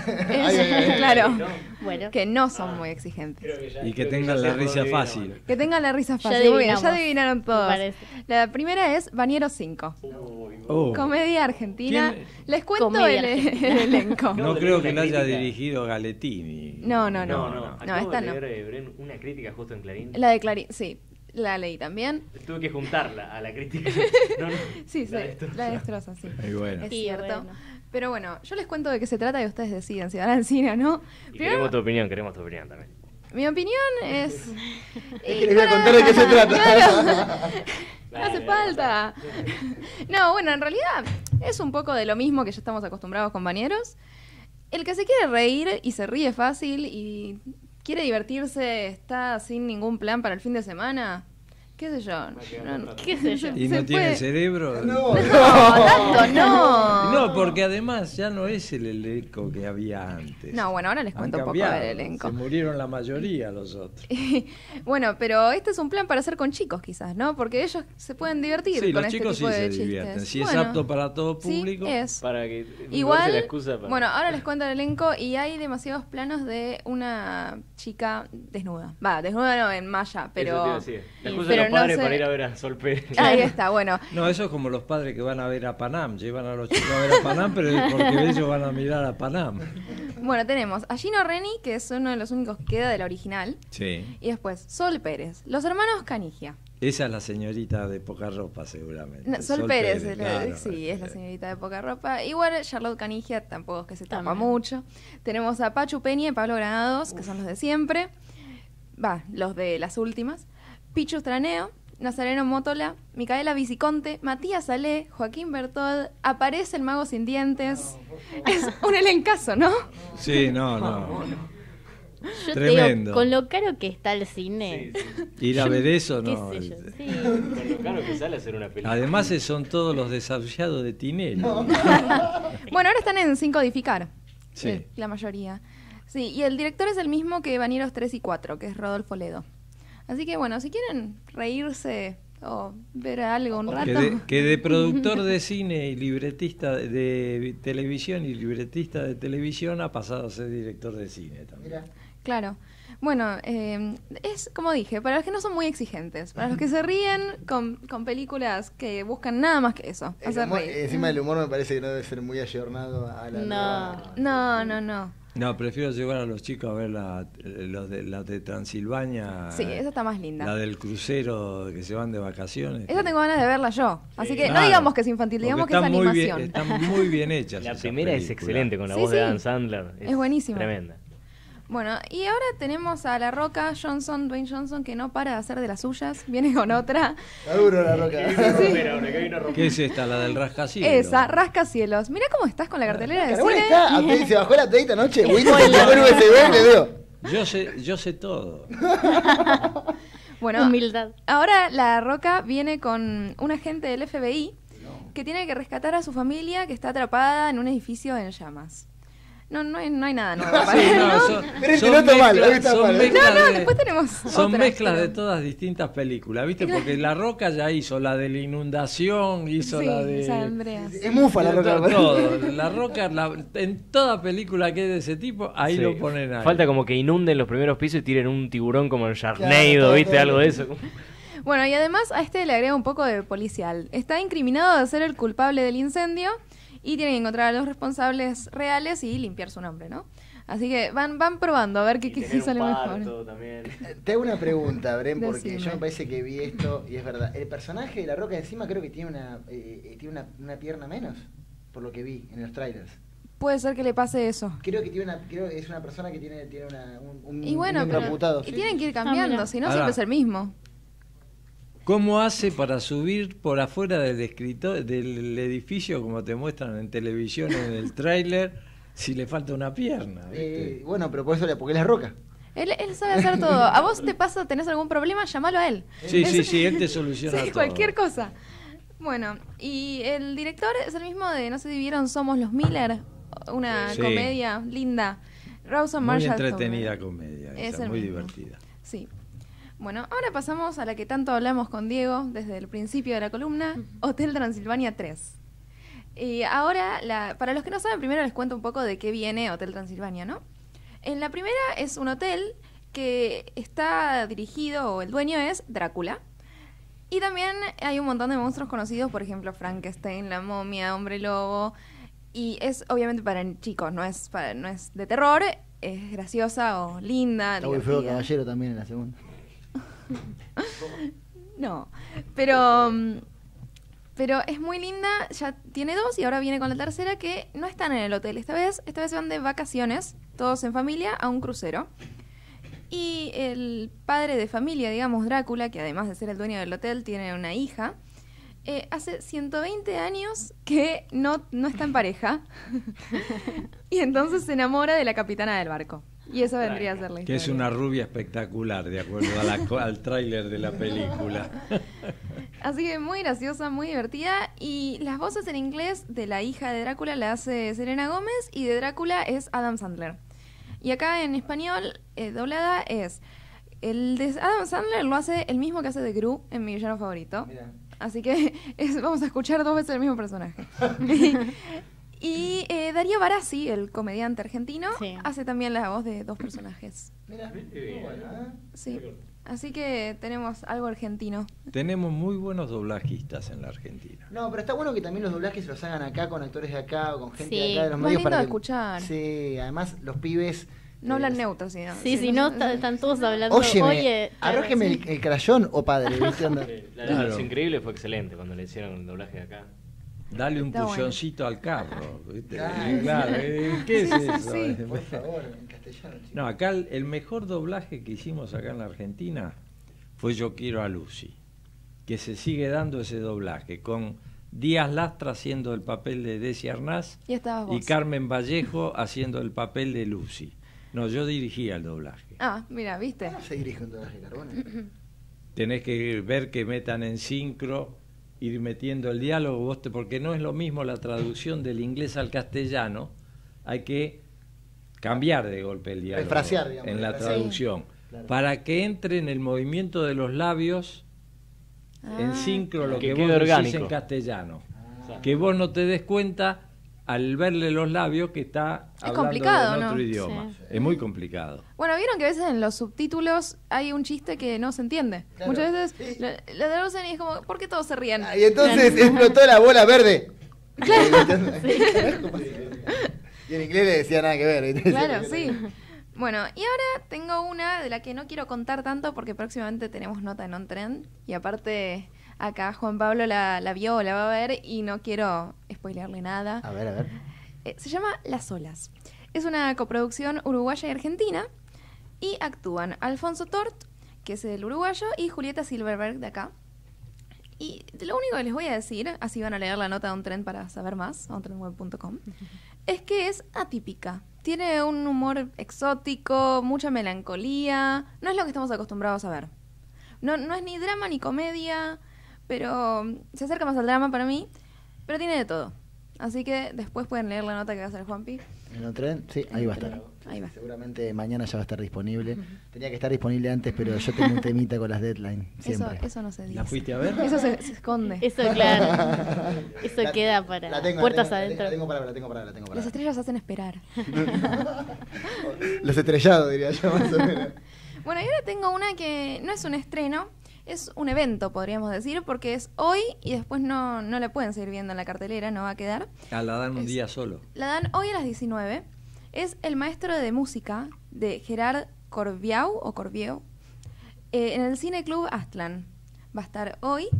Claro, Bueno, que no son muy exigentes. Y que tengan la risa fácil. Que tengan la risa Ya fácil. Muy bien, adivinamos, ya adivinaron me todos. parece. La primera es Bañeros 5. Oh, Comedia argentina. ¿Quién? Les cuento Comedia el argentina. elenco. no creo que la haya dirigido Galetini. No, No, esta acabo de no. leer, Bren, una crítica justo en Clarín. La de Clarín, sí, la leí también. Tuve que juntarla a la crítica. No, Sí, la sí, destroza. la destroza, sí. Muy bueno. Es Sí, cierto. bueno. Pero bueno, yo les cuento de qué se trata y ustedes deciden si van al cine o no. Y Primero, queremos tu opinión también. mi opinión es... Es que les voy a contar de qué se trata. No hace falta. No, bueno, en realidad es un poco de lo mismo que ya estamos acostumbrados, compañeros. El que se quiere reír y se ríe fácil y quiere divertirse, está sin ningún plan para el fin de semana, qué sé yo. qué sé yo. ¿Y Se no tiene puede- cerebro? No, tanto no. No, porque además ya no es el elenco que había antes. No, bueno, ahora les Han cuento un poco cambiado, del elenco. Se murieron la mayoría los otros. Bueno, pero este es un plan para hacer con chicos quizás, ¿no? Porque ellos se pueden divertir Sí, con los este chicos sí tipo de se chistes. divierten. Si es Bueno, apto para todo público. Sí, es. Para que Igual, la excusa para... bueno, ahora les cuento el elenco y hay demasiados planos de una chica desnuda. Va, desnuda no, en malla, Eso te pero... iba a decir. La excusa pero de los no padres sé- para ir a ver a Sol Pérez. Ahí está, bueno. No, eso es como los padres que van a ver a Panam. Llevan a los chicos a ver a Panam, pero es porque ellos van a mirar a Panam. Bueno, tenemos a Gino Reni, que es uno de los únicos que queda de la original. Sí. Y después, Sol Pérez. Los hermanos Canigia. Esa es la señorita de poca ropa, seguramente. No, Sol Pérez, claro. sí, es la señorita de poca ropa. Igual Charlotte Canigia tampoco es que se tapa También. mucho. Tenemos a Pachu Peña y Pablo Granados, que son los de siempre. Va, los de las últimas. Pichu Straneo, Nazareno Mótola, Micaela Viciconte, Matías Salé, Joaquín Bertol, aparece el mago sin dientes. Es un elencazo, ¿no? Sí, no. Yo Tremendo. te digo, con lo caro que está el cine. Ir a ver eso, qué no. sé yo, sí. Con lo caro que sale hacer una película. Además son todos los desahuciados de Tinelli. Bueno, ahora están en Sin Codificar. Sí. La mayoría. Sí, y el director es el mismo que Bañeros 3 y 4, que es Rodolfo Ledo. Así que bueno, si quieren reírse o ver algo un rato. Que de productor de cine y libretista de televisión y libretista de televisión ha pasado a ser director de cine también. Mira. Claro. Bueno, es como dije, para los que no son muy exigentes, para los que se ríen con películas que buscan nada más que eso, El hacer humor- reír. encima el humor me parece que no debe ser muy ayornado a la No. No. No, prefiero llevar a los chicos a ver la de Transilvania. Sí, esa está más linda. La del crucero que se van de vacaciones. Esa tengo ganas de verla yo. Así que no Claro. digamos que es infantil, digamos que Porque es están muy animación. están muy bien hechas. La esas primera es películas. excelente con la Sí, voz de sí. Adam Sandler. Es buenísima. Tremenda. Bueno, y ahora tenemos a La Roca, Dwayne Johnson, que no para de hacer de las suyas. Viene con otra. Está duro la roca. ¿Qué es esta? La del rascacielos. Esa, Rascacielos. Mirá cómo estás con la cartelera de Carbone cine. está, se bajó la todita anoche. Windows se pone USB, te veo. Yo sé todo. Bueno, Humildad. ahora La Roca viene con un agente del FBI que tiene que rescatar a su familia que está atrapada en un edificio en llamas. No hay nada nuevo para Sí, él, no, ¿no? son, Pero este son no está mal, mezclas- está son mal. mezclas de- Después tenemos Son otras, mezclas pero- de todas distintas películas, ¿viste? Porque La Roca ya hizo la de la inundación, hizo Sí, la de... San Andreas. Es mufa La Roca. Todo. La Roca, en toda película que es de ese tipo, ahí Sí. lo ponen ahí. Falta como que inunden los primeros pisos y tiren un tiburón como en Claro, Sharknado, todo, ¿viste? todo. Algo de eso. Bueno, y además a este le agrega un poco de policial. Está incriminado de ser el culpable del incendio y tiene que encontrar a los responsables reales y limpiar su nombre, ¿no? Así que van probando a ver qué sale mejor. También. Te hago una pregunta, Bren, porque Decime. yo me parece que vi esto y es verdad. El personaje de La Roca encima creo que tiene una pierna menos, por lo que vi en los trailers. Puede ser que le pase eso. Creo que es una persona que tiene un Y bueno, miembro pero amputado. y tienen que ir cambiando, mira. si no Ahora. siempre es el mismo. ¿Cómo hace para subir por afuera del del edificio, como te muestran en televisión en el tráiler, si le falta una pierna? ¿viste? Bueno, pero por eso porque es La Roca. Él sabe hacer todo. A vos te pasa, tenés algún problema, llamalo a él. Sí, Es- sí, él te soluciona Sí, todo. cualquier cosa. Bueno, y el director es el mismo de, no sé si vieron Somos los Miller, una Sí. comedia linda. Rawson Muy Marshall entretenida Twain. comedia, Es esa, el muy mismo. divertida. Sí. Bueno, ahora pasamos a la que tanto hablamos con Diego desde el principio de la columna, Hotel Transilvania 3. Y ahora, para los que no saben, primero les cuento un poco de qué viene Hotel Transilvania, ¿no? En la primera es un hotel que está dirigido, o el dueño es Drácula. Y también hay un montón de monstruos conocidos, por ejemplo, Frankenstein, la momia, Hombre Lobo. Y es obviamente para chicos, no es de terror, es graciosa o linda. Está muy feo divertida. Caballero también en la segunda. No, pero es muy linda, ya tiene 2 y ahora viene con la tercera que no están en el hotel. Esta vez van de vacaciones, todos en familia, a un crucero. Y el padre de familia, digamos, Drácula, que además de ser el dueño del hotel, tiene una hija. Hace 120 años que no está en pareja. Y entonces se enamora de la capitana del barco. Y esa vendría a ser la Que historia. es una rubia espectacular, de acuerdo al tráiler de la película. Así que muy graciosa, muy divertida. Y las voces en inglés de la hija de Drácula la hace Selena Gómez y de Drácula es Adam Sandler. Y acá en español, doblada es... El de Adam Sandler lo hace el mismo que hace de Gru en Mi Villano Favorito. Mira. Así que vamos a escuchar 2 veces el mismo personaje. Y Darío Barassi, el comediante argentino, Sí. hace también la voz de 2 personajes. Mira, muy bueno, ¿eh? Sí. Así que tenemos algo argentino. Tenemos muy buenos doblajistas en la Argentina. No, pero está bueno que también los doblajes los hagan acá con actores de acá o con gente de Sí. acá de los Más medios lindo de que- escuchar. Sí, además los pibes No hablan neutro, sino. Sí, si no, están todos hablando. Óyeme, Oye, arrójeme el crayón o padre, ¿viste? Onda. La Claro. Noche Increíble fue excelente cuando le hicieron el doblaje de acá. Dale un Está bueno. puyoncito al carro. ¿viste? Claro. Claro, ¿qué es Sí, sí, eso? sí. Por favor, en castellano, chicos. No, acá el mejor doblaje que hicimos acá en la Argentina fue Yo Quiero a Lucy, que se sigue dando ese doblaje, con Díaz Lastra haciendo el papel de Desi Arnaz Y estabas vos. y Carmen Vallejo haciendo el papel de Lucy. No, yo dirigía el doblaje. Ah, mira, ¿viste? ¿Cómo se dirige un doblaje de Carbone? Tenés que ver que metan en sincro, ir metiendo el diálogo, porque no es lo mismo la traducción del inglés al castellano, hay que cambiar de golpe el diálogo Refrasear, digamos, en la refrasear. traducción, Claro. para que entre en el movimiento de los labios en sincro lo Que que, quede vos decís orgánico. en castellano. Que vos no te des cuenta al verle los labios que está hablando complicado, en otro ¿no? idioma. Sí. Es muy complicado. Bueno, vieron que a veces en los subtítulos hay un chiste que no se entiende. Claro. Muchas veces Sí. lo traducen y es como, ¿por qué todos se ríen? Ah, y entonces explotó la bola verde. Y en inglés le decía nada que ver. ¿viste? Claro, sí. Bueno, y ahora tengo una de la que no quiero contar tanto porque próximamente tenemos nota en On Trend y aparte acá Juan Pablo la vio, la va a ver y no quiero spoilearle nada. A ver. Se llama Las Olas. Es una coproducción uruguaya y argentina y actúan Alfonso Tort, que es el uruguayo, y Julieta Silverberg de acá. Y lo único que les voy a decir, así van a leer la nota de On Trend para saber más, ontrendweb.com, es que es atípica. tiene un humor exótico, mucha melancolía. No es lo que estamos acostumbrados a ver. No es ni drama ni comedia, pero se acerca más al drama para mí. Pero tiene de todo. Así que después pueden leer la nota que va a hacer Juanpi. ¿En el tren? Sí, ahí va a estar. Ahí va. Seguramente mañana ya va a estar disponible. Tenía que estar disponible antes, pero yo tengo un temita con las deadlines, siempre. Eso no se dice. ¿La fuiste a ver? Eso se esconde. Eso, claro. Eso queda para puertas adentro. La tengo para. Las estrellas hacen esperar. Los estrellados, diría yo, más o menos. Bueno, y ahora tengo una que no es un estreno, es un evento, podríamos decir, porque es hoy y después no la pueden seguir viendo en la cartelera, no va a quedar. Ah, la dan un día solo. La dan hoy a las 19. Es El maestro de música de Gerard Corbiau en el Cine Club Aztlán. Va a estar hoy.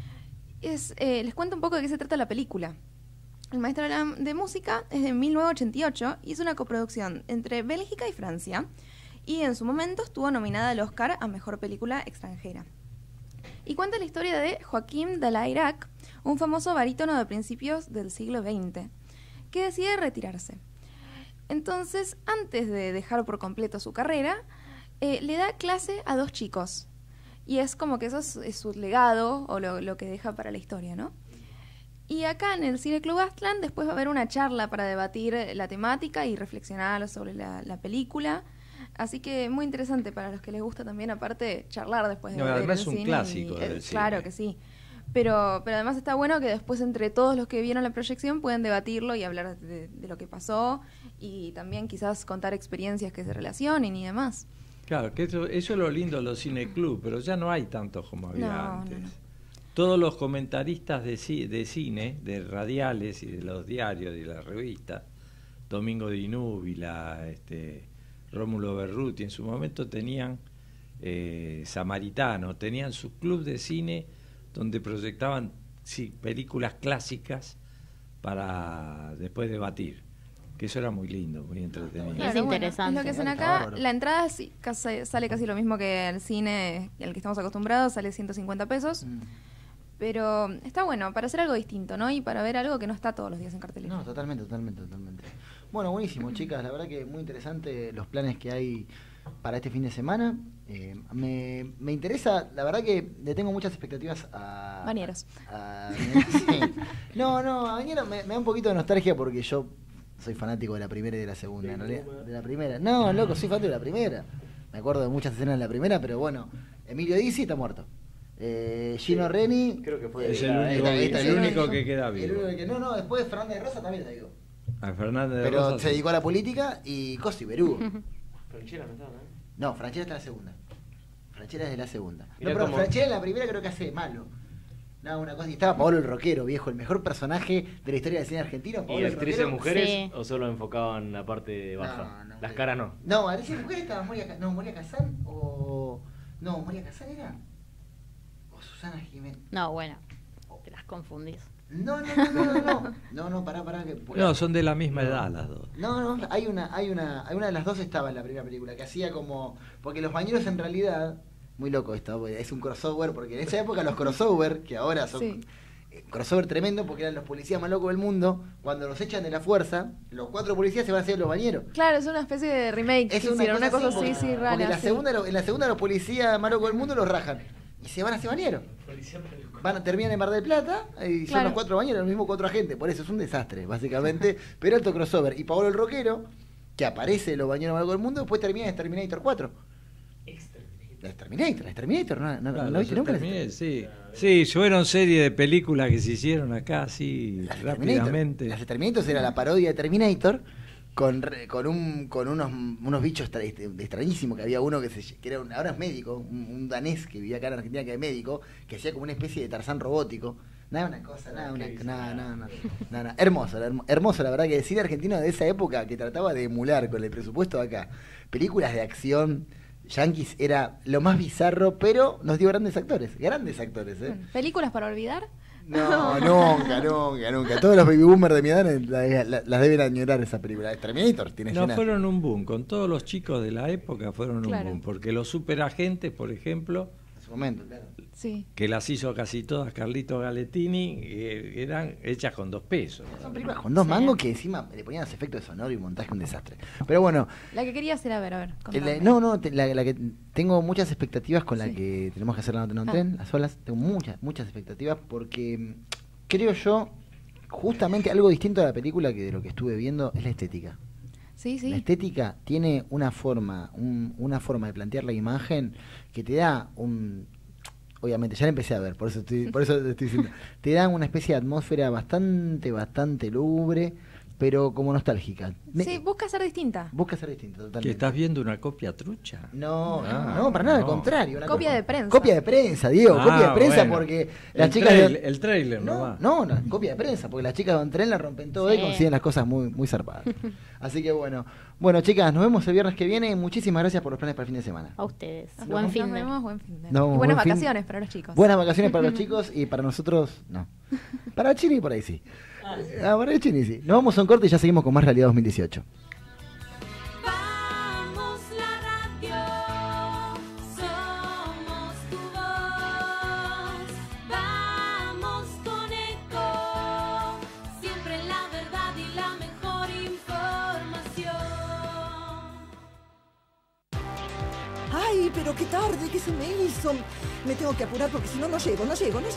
Les cuento un poco de qué se trata la película. El maestro de música es de 1988 y es una coproducción entre Bélgica y Francia. Y en su momento estuvo nominada al Oscar a Mejor Película Extranjera. Y cuenta la historia de Joaquim de Layrac, un famoso barítono de principios del siglo XX, que decide retirarse. Entonces, antes de dejar por completo su carrera, le da clase a 2 chicos. Y es como que eso es su legado o lo que deja para la historia, ¿no? Y acá en el Cine Club Aztlán después va a haber una charla para debatir la temática y reflexionar sobre la película. Así que muy interesante para los que les gusta también, aparte, charlar después de ver además el es un cine clásico del claro cine. que sí. Pero además está bueno que después entre todos los que vieron la proyección pueden debatirlo y hablar de lo que pasó y también quizás contar experiencias que se relacionen y demás. Claro, que eso es lo lindo de los cineclub, pero ya no hay tantos como había antes. No. Todos los comentaristas de cine, de radiales y de los diarios y de las revistas, Domingo Di Núbila, Rómulo Berruti, en su momento tenían Samaritano, tenían su club de cine donde proyectaban películas clásicas para después debatir, que eso era muy lindo, muy entretenido. Es interesante. Es lo que hacen acá. La entrada sale casi lo mismo que el cine al que estamos acostumbrados, sale 150 pesos. Pero está bueno para hacer algo distinto, ¿no? Y para ver algo que no está todos los días en cartelera. No, totalmente. Bueno, buenísimo, chicas. La verdad que muy interesante los planes que hay para este fin de semana. Me interesa, la verdad que le tengo muchas expectativas a... Bañeros. Sí. No, a Bañeros me da un poquito de nostalgia porque yo soy fanático de la primera y de la segunda. En realidad, de la primera. No, loco, soy fanático de la primera. Me acuerdo de muchas escenas de la primera, pero bueno, Emilio Dizzi está muerto. Gino Reni creo que fue es el único que queda vivo. No, después Fernández de Rosa también te digo. A Fernández de Pero Rosa se dedicó a la política y Cosi Berugo. Franchella no estaba, ¿no? No, Franchella está en la segunda. Franchella es de la segunda. No, Mirá pero cómo- Franchella en la primera creo que hace malo. No, una cosa. Y estaba Paolo el Roquero, viejo, el mejor personaje de la historia del cine argentino. ¿Y Paolo el actrices Roquero. mujeres Sí. o solo enfocaban la parte baja? No, Las caras no. No, actrices mujeres estaba Moria Kazan o... No, Moria Kazan era... O Susana Jiménez. No, bueno, te las confundís. No, pará. No, son de la misma edad las dos. No, hay una de las dos estaba en la primera película, que hacía como... Porque los bañeros en realidad... Muy loco esto, es un crossover, porque en esa época los crossover, que ahora son... Sí. Crossover tremendo, porque eran los policías más locos del mundo, cuando los echan de la fuerza, los 4 policías se van a hacer los bañeros. Claro, es una especie de remake. Es que hicieron, una cosa así, así, porque rara. en la sí. segunda los policías más locos del mundo los rajan. Y se van a hacer bañeros. Terminan en Mar del Plata y son Claro. los 4 bañeros, los mismos 4 agentes. Por eso es un desastre, básicamente. Pero alto crossover. Y Paolo el Roquero, que aparece en los bañeros más locos del mundo, después termina en Terminator 4. Terminator, no Claro, viste nunca. Sí, fueron serie de películas que se hicieron acá así Las rápidamente. Las de Terminator era la parodia de Terminator con unos bichos extrañísimos, que había uno que era ahora es médico, un danés que vivía acá en Argentina, que es médico, que hacía como una especie de Tarzán robótico. Nada. Hermoso, la verdad, que el cine argentino de esa época, que trataba de emular con el presupuesto de acá películas de acción yanquis, era lo más bizarro, pero nos dio grandes actores, Bueno, ¿películas para olvidar? No, nunca. Todos los baby boomers de mi edad las deben añorar esa película. Terminator tiene No, llena. fueron un boom, con todos los chicos de la época fueron Claro. un boom, porque los superagentes, por ejemplo, su momento, claro. Sí. que las hizo casi todas Carlito Galettini, eran hechas con 2 pesos. Son películas con 2 mangos que encima le ponían los efectos de sonoro y montaje un desastre. Pero bueno. La que querías era a ver. Contame. La que tengo muchas expectativas con la que tenemos que hacer la nota en un tren, las olas. Tengo muchas expectativas porque creo yo, justamente algo distinto a la película que de lo que estuve viendo es la estética. Sí, sí. La estética tiene una forma de plantear la imagen que te da obviamente, ya la empecé a ver, por eso te estoy diciendo. Te dan una especie de atmósfera bastante lúgubre, pero como nostálgica. Sí, busca ser distinta. Totalmente. ¿Que estás viendo una copia trucha? No, para nada, al contrario. Copia de prensa. Copia de prensa, Diego, copia de prensa bueno. porque las chicas... El trailer nomás. No, copia de prensa, porque las chicas de un tren la rompen todo y consiguen las cosas muy zarpadas. Así que bueno, chicas, nos vemos el viernes que viene. Muchísimas gracias por los planes para el fin de semana. A ustedes. Nos Buen fin de. vemos, buen fin de. No, y buenas buen fin. vacaciones para los chicos. Buenas vacaciones para los chicos y para nosotros, no. Para Chini por ahí sí. Para el Chini sí. Nos vamos a un corte y ya seguimos con más Realidad 2018. Vamos la radio, somos tu voz. Vamos con Eco, siempre la verdad y la mejor información. Ay, pero qué tarde, ¿qué se me hizo? Me tengo que apurar porque si no, no llego.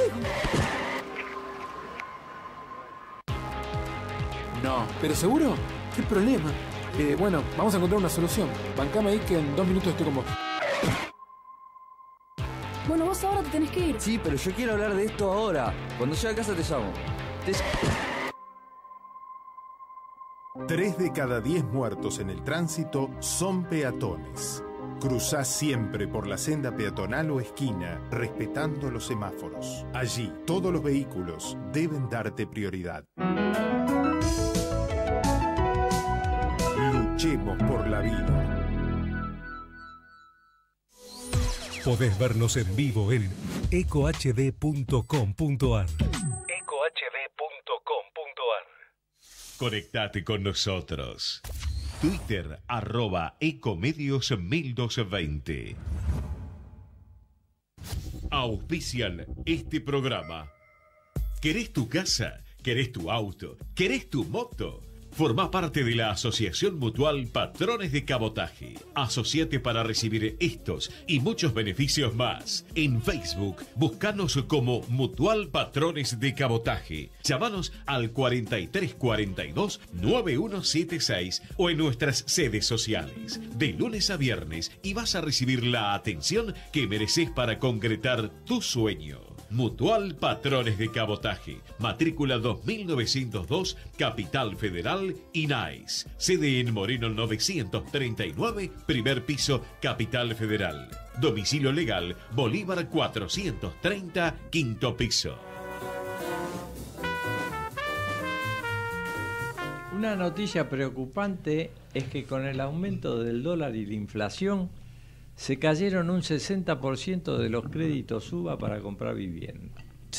No, ¿pero seguro? ¿Qué problema? Bueno, vamos a encontrar una solución. Bancame ahí que en 2 minutos estoy con vos. Bueno, vos ahora te tenés que ir. Sí, pero yo quiero hablar de esto ahora. Cuando llegue a casa te llamo. 3 de cada 10 muertos en el tránsito son peatones. Cruzá siempre por la senda peatonal o esquina, respetando los semáforos. Allí, todos los vehículos deben darte prioridad. Luchemos por la vida. Podés vernos en vivo en ecohd.com.ar. Conectate con nosotros. Twitter, @ecomedios1220. Auspician este programa. ¿Querés tu casa? ¿Querés tu auto? ¿Querés tu moto? Formá parte de la Asociación Mutual Patrones de Cabotaje. Asociate para recibir estos y muchos beneficios más. En Facebook, buscanos como Mutual Patrones de Cabotaje. Llámanos al 4342-9176 o en nuestras sedes sociales. De lunes a viernes y vas a recibir la atención que mereces para concretar tu sueño. Mutual Patrones de Cabotaje, matrícula 2902, Capital Federal, INAIS. Sede en Moreno 939, primer piso, Capital Federal. Domicilio legal, Bolívar 430, quinto piso. Una noticia preocupante es que con el aumento del dólar y la inflación se cayeron un 60% de los créditos UBA para comprar vivienda.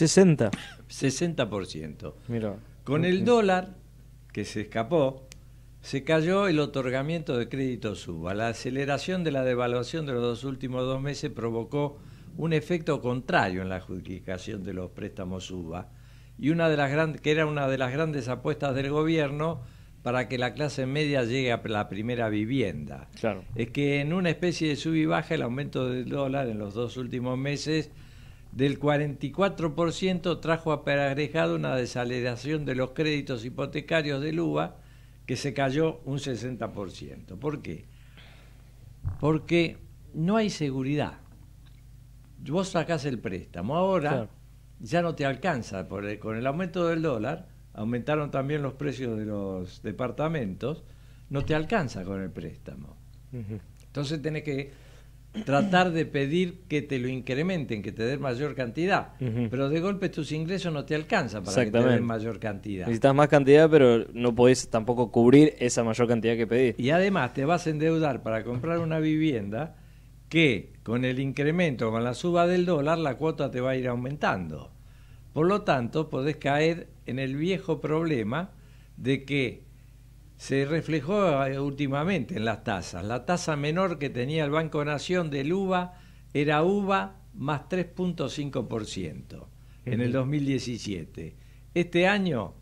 60%. Mira. Con el dólar, que se escapó, se cayó el otorgamiento de créditos UBA. La aceleración de la devaluación de los 2 últimos 2 meses provocó un efecto contrario en la adjudicación de los préstamos UBA, y que era una de las grandes apuestas del gobierno para que la clase media llegue a la primera vivienda. Claro. Es que en una especie de sub y baja el aumento del dólar en los 2 últimos meses del 44% trajo aparejado una desaceleración de los créditos hipotecarios del UBA, que se cayó un 60%. ¿Por qué? Porque no hay seguridad. Vos sacás el préstamo, ahora ya no te alcanza. Con el aumento del dólar, aumentaron también los precios de los departamentos, no te alcanza con el préstamo. Entonces tenés que tratar de pedir que te lo incrementen, que te den mayor cantidad, pero de golpe tus ingresos no te alcanzan para que te den mayor cantidad. Necesitas más cantidad, pero no podés tampoco cubrir esa mayor cantidad que pedís. Y además te vas a endeudar para comprar una vivienda que con el incremento, con la suba del dólar, la cuota te va a ir aumentando. Por lo tanto, podés caer en el viejo problema de que se reflejó últimamente en las tasas. La tasa menor que tenía el Banco Nación del UBA era UBA más 3.5% en el 2017. Este año,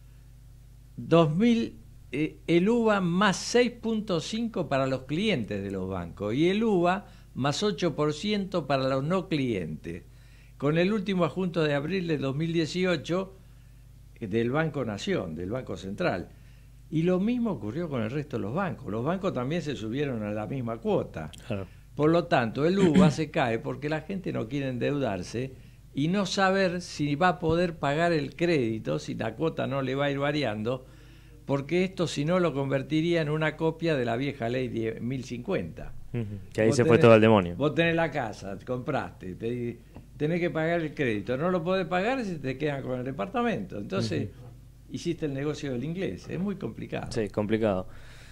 el UVA más 6.5% para los clientes de los bancos y el UVA más 8% para los no clientes. Con el último adjunto de abril de 2018 del Banco Nación, del Banco Central. Y lo mismo ocurrió con el resto de los bancos. Los bancos también se subieron a la misma cuota. Claro. Por lo tanto, el UVA se cae porque la gente no quiere endeudarse y no saber si va a poder pagar el crédito, si la cuota no le va a ir variando, porque esto si no lo convertiría en una copia de la vieja ley 1050. Que ahí se fue todo al demonio. Vos tenés la casa, compraste, tenés que pagar el crédito, no lo podés pagar y se te quedan con el departamento. Entonces, hiciste el negocio del inglés, es muy complicado. Sí, complicado.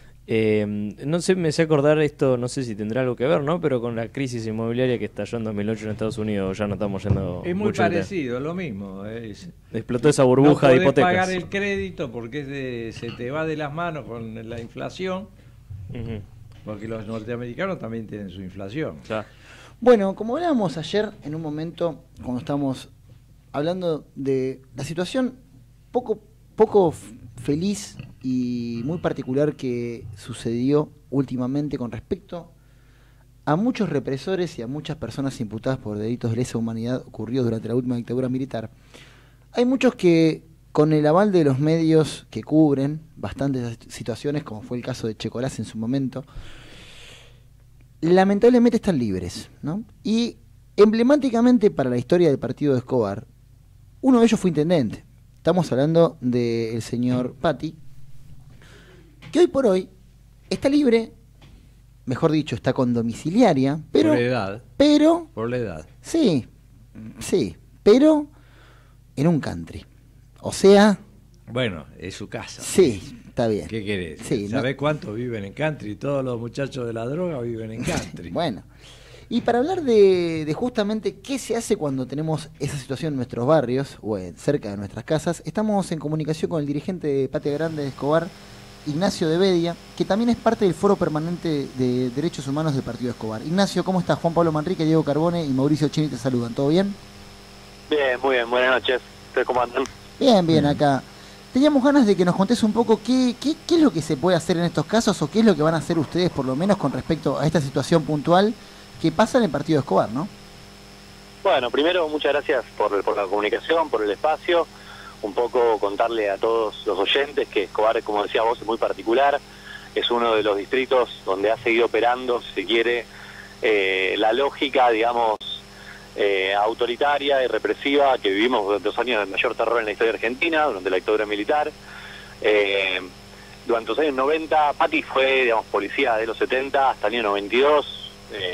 No sé, me sé acordar esto, no sé si tendrá algo que ver, ¿no? Pero con la crisis inmobiliaria que estalló en 2008 en Estados Unidos, ya no estamos yendo. Es muy parecido, lo mismo. Explotó esa burbuja de hipotecas. No podés pagar el crédito porque se te va de las manos con la inflación, porque los norteamericanos también tienen su inflación. Claro. Bueno, como hablábamos ayer en un momento, cuando estábamos hablando de la situación poco feliz y muy particular que sucedió últimamente con respecto a muchos represores y a muchas personas imputadas por delitos de lesa humanidad ocurridos durante la última dictadura militar. Hay muchos que, con el aval de los medios que cubren bastantes situaciones, como fue el caso de Checolás en su momento, lamentablemente están libres, ¿no? Y emblemáticamente para la historia del partido de Escobar, uno de ellos fue intendente. Estamos hablando del señor Patti, que hoy por hoy está libre, mejor dicho, está con domiciliaria, pero... Por la edad. Pero... Por la edad. Sí, pero en un country. O sea... Bueno, es su casa. Sí, está bien. ¿Qué querés? Sí, ¿Sabés cuántos viven en country? Todos los muchachos de la droga viven en country. Bueno, y para hablar de justamente qué se hace cuando tenemos esa situación en nuestros barrios o cerca de nuestras casas, estamos en comunicación con el dirigente de Patria Grande de Escobar, Ignacio de Bedia, que también es parte del Foro Permanente de Derechos Humanos del Partido Escobar. Ignacio, ¿cómo estás? Juan Pablo Manrique, Diego Carbone y Mauricio Chini te saludan. ¿Todo bien? Bien, muy bien. Buenas noches. ¿Ustedes cómo andan? Bien, acá. Teníamos ganas de que nos contés un poco qué es lo que se puede hacer en estos casos o qué es lo que van a hacer ustedes, por lo menos con respecto a esta situación puntual que pasa en el Partido Escobar, ¿no? Bueno, primero, muchas gracias por la comunicación, por el espacio. Un poco contarle a todos los oyentes que Escobar, como decía vos, es muy particular. Es uno de los distritos donde ha seguido operando, si se quiere, la lógica, digamos, autoritaria y represiva que vivimos durante los años de mayor terror en la historia argentina, durante la dictadura militar. Durante los años 90, Patti fue, digamos, policía de los 70 hasta el año 92.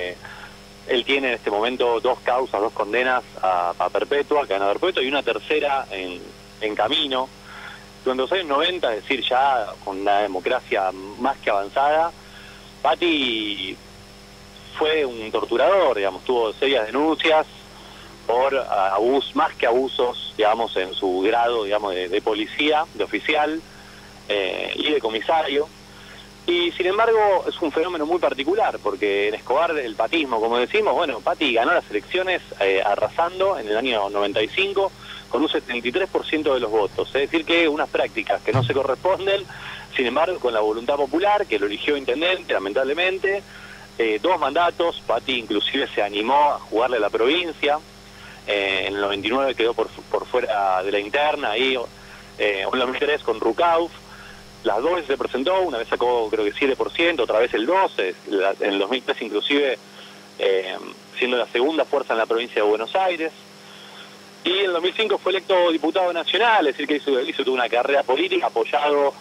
Él tiene en este momento 2 causas, 2 condenas a perpetua, cadena perpetua, y una tercera en camino. Durante los años 90, es decir, ya con una democracia más que avanzada, Patti fue un torturador, digamos, tuvo serias denuncias por más que abusos, digamos, en su grado, digamos, de policía, de oficial y de comisario. Y sin embargo es un fenómeno muy particular, porque en Escobar el patismo, como decimos, bueno, Patti ganó las elecciones arrasando en el año 95 con un 73% de los votos. Es decir, que unas prácticas que no se corresponden, sin embargo, con la voluntad popular, que lo eligió intendente, lamentablemente, 2 mandatos. Patti inclusive se animó a jugarle a la provincia, en el 99 quedó por fuera de la interna, y en el 2003 con Rucauf. Las 2 veces se presentó, una vez sacó creo que 7%, otra vez el 12%, en el 2003 inclusive siendo la segunda fuerza en la provincia de Buenos Aires. Y en el 2005 fue electo diputado nacional, es decir, que hizo toda una carrera política apoyado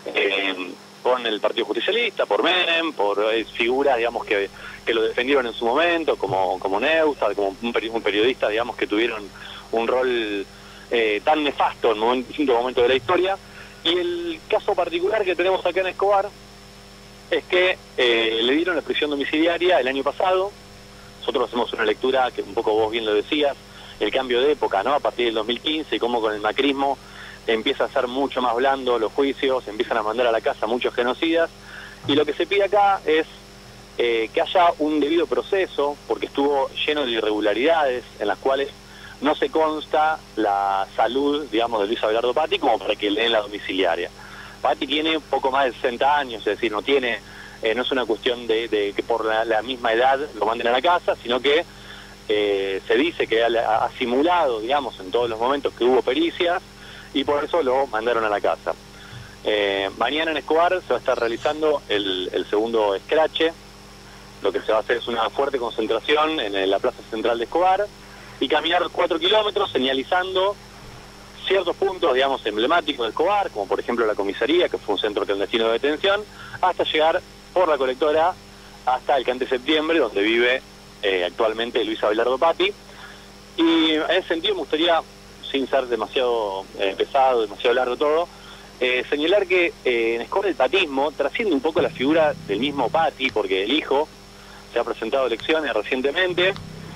con el Partido Justicialista, por Menem, por figuras, digamos, que lo defendieron en su momento, como Neustadt, como un periodista, digamos, que tuvieron un rol tan nefasto en distintos momentos de la historia. Y el caso particular que tenemos acá en Escobar es que le dieron la prisión domiciliaria el año pasado. Nosotros hacemos una lectura que un poco vos bien lo decías, el cambio de época, ¿no? A partir del 2015 y cómo con el macrismo empieza a ser mucho más blando los juicios, empiezan a mandar a la casa muchos genocidas. Y lo que se pide acá es que haya un debido proceso, porque estuvo lleno de irregularidades en las cuales no se consta la salud, digamos, de Luis Abelardo Patti como para que le den la domiciliaria. Patti tiene poco más de 60 años, es decir, no tiene, no es una cuestión de que por la misma edad lo manden a la casa, sino que se dice que ha simulado, digamos, en todos los momentos que hubo pericias y por eso lo mandaron a la casa. Mañana en Escobar se va a estar realizando el segundo escrache. Lo que se va a hacer es una fuerte concentración en la plaza central de Escobar y caminar 4 kilómetros señalizando ciertos puntos, digamos, emblemáticos de Escobar, como por ejemplo la comisaría, que fue un centro clandestino de detención, hasta llegar por la colectora hasta el Cante Septiembre, donde vive actualmente Luis Abelardo Patti. Y en ese sentido me gustaría, sin ser demasiado pesado, demasiado largo todo, señalar que en Escobar el patismo trasciende un poco la figura del mismo Patti, porque el hijo se ha presentado a elecciones recientemente,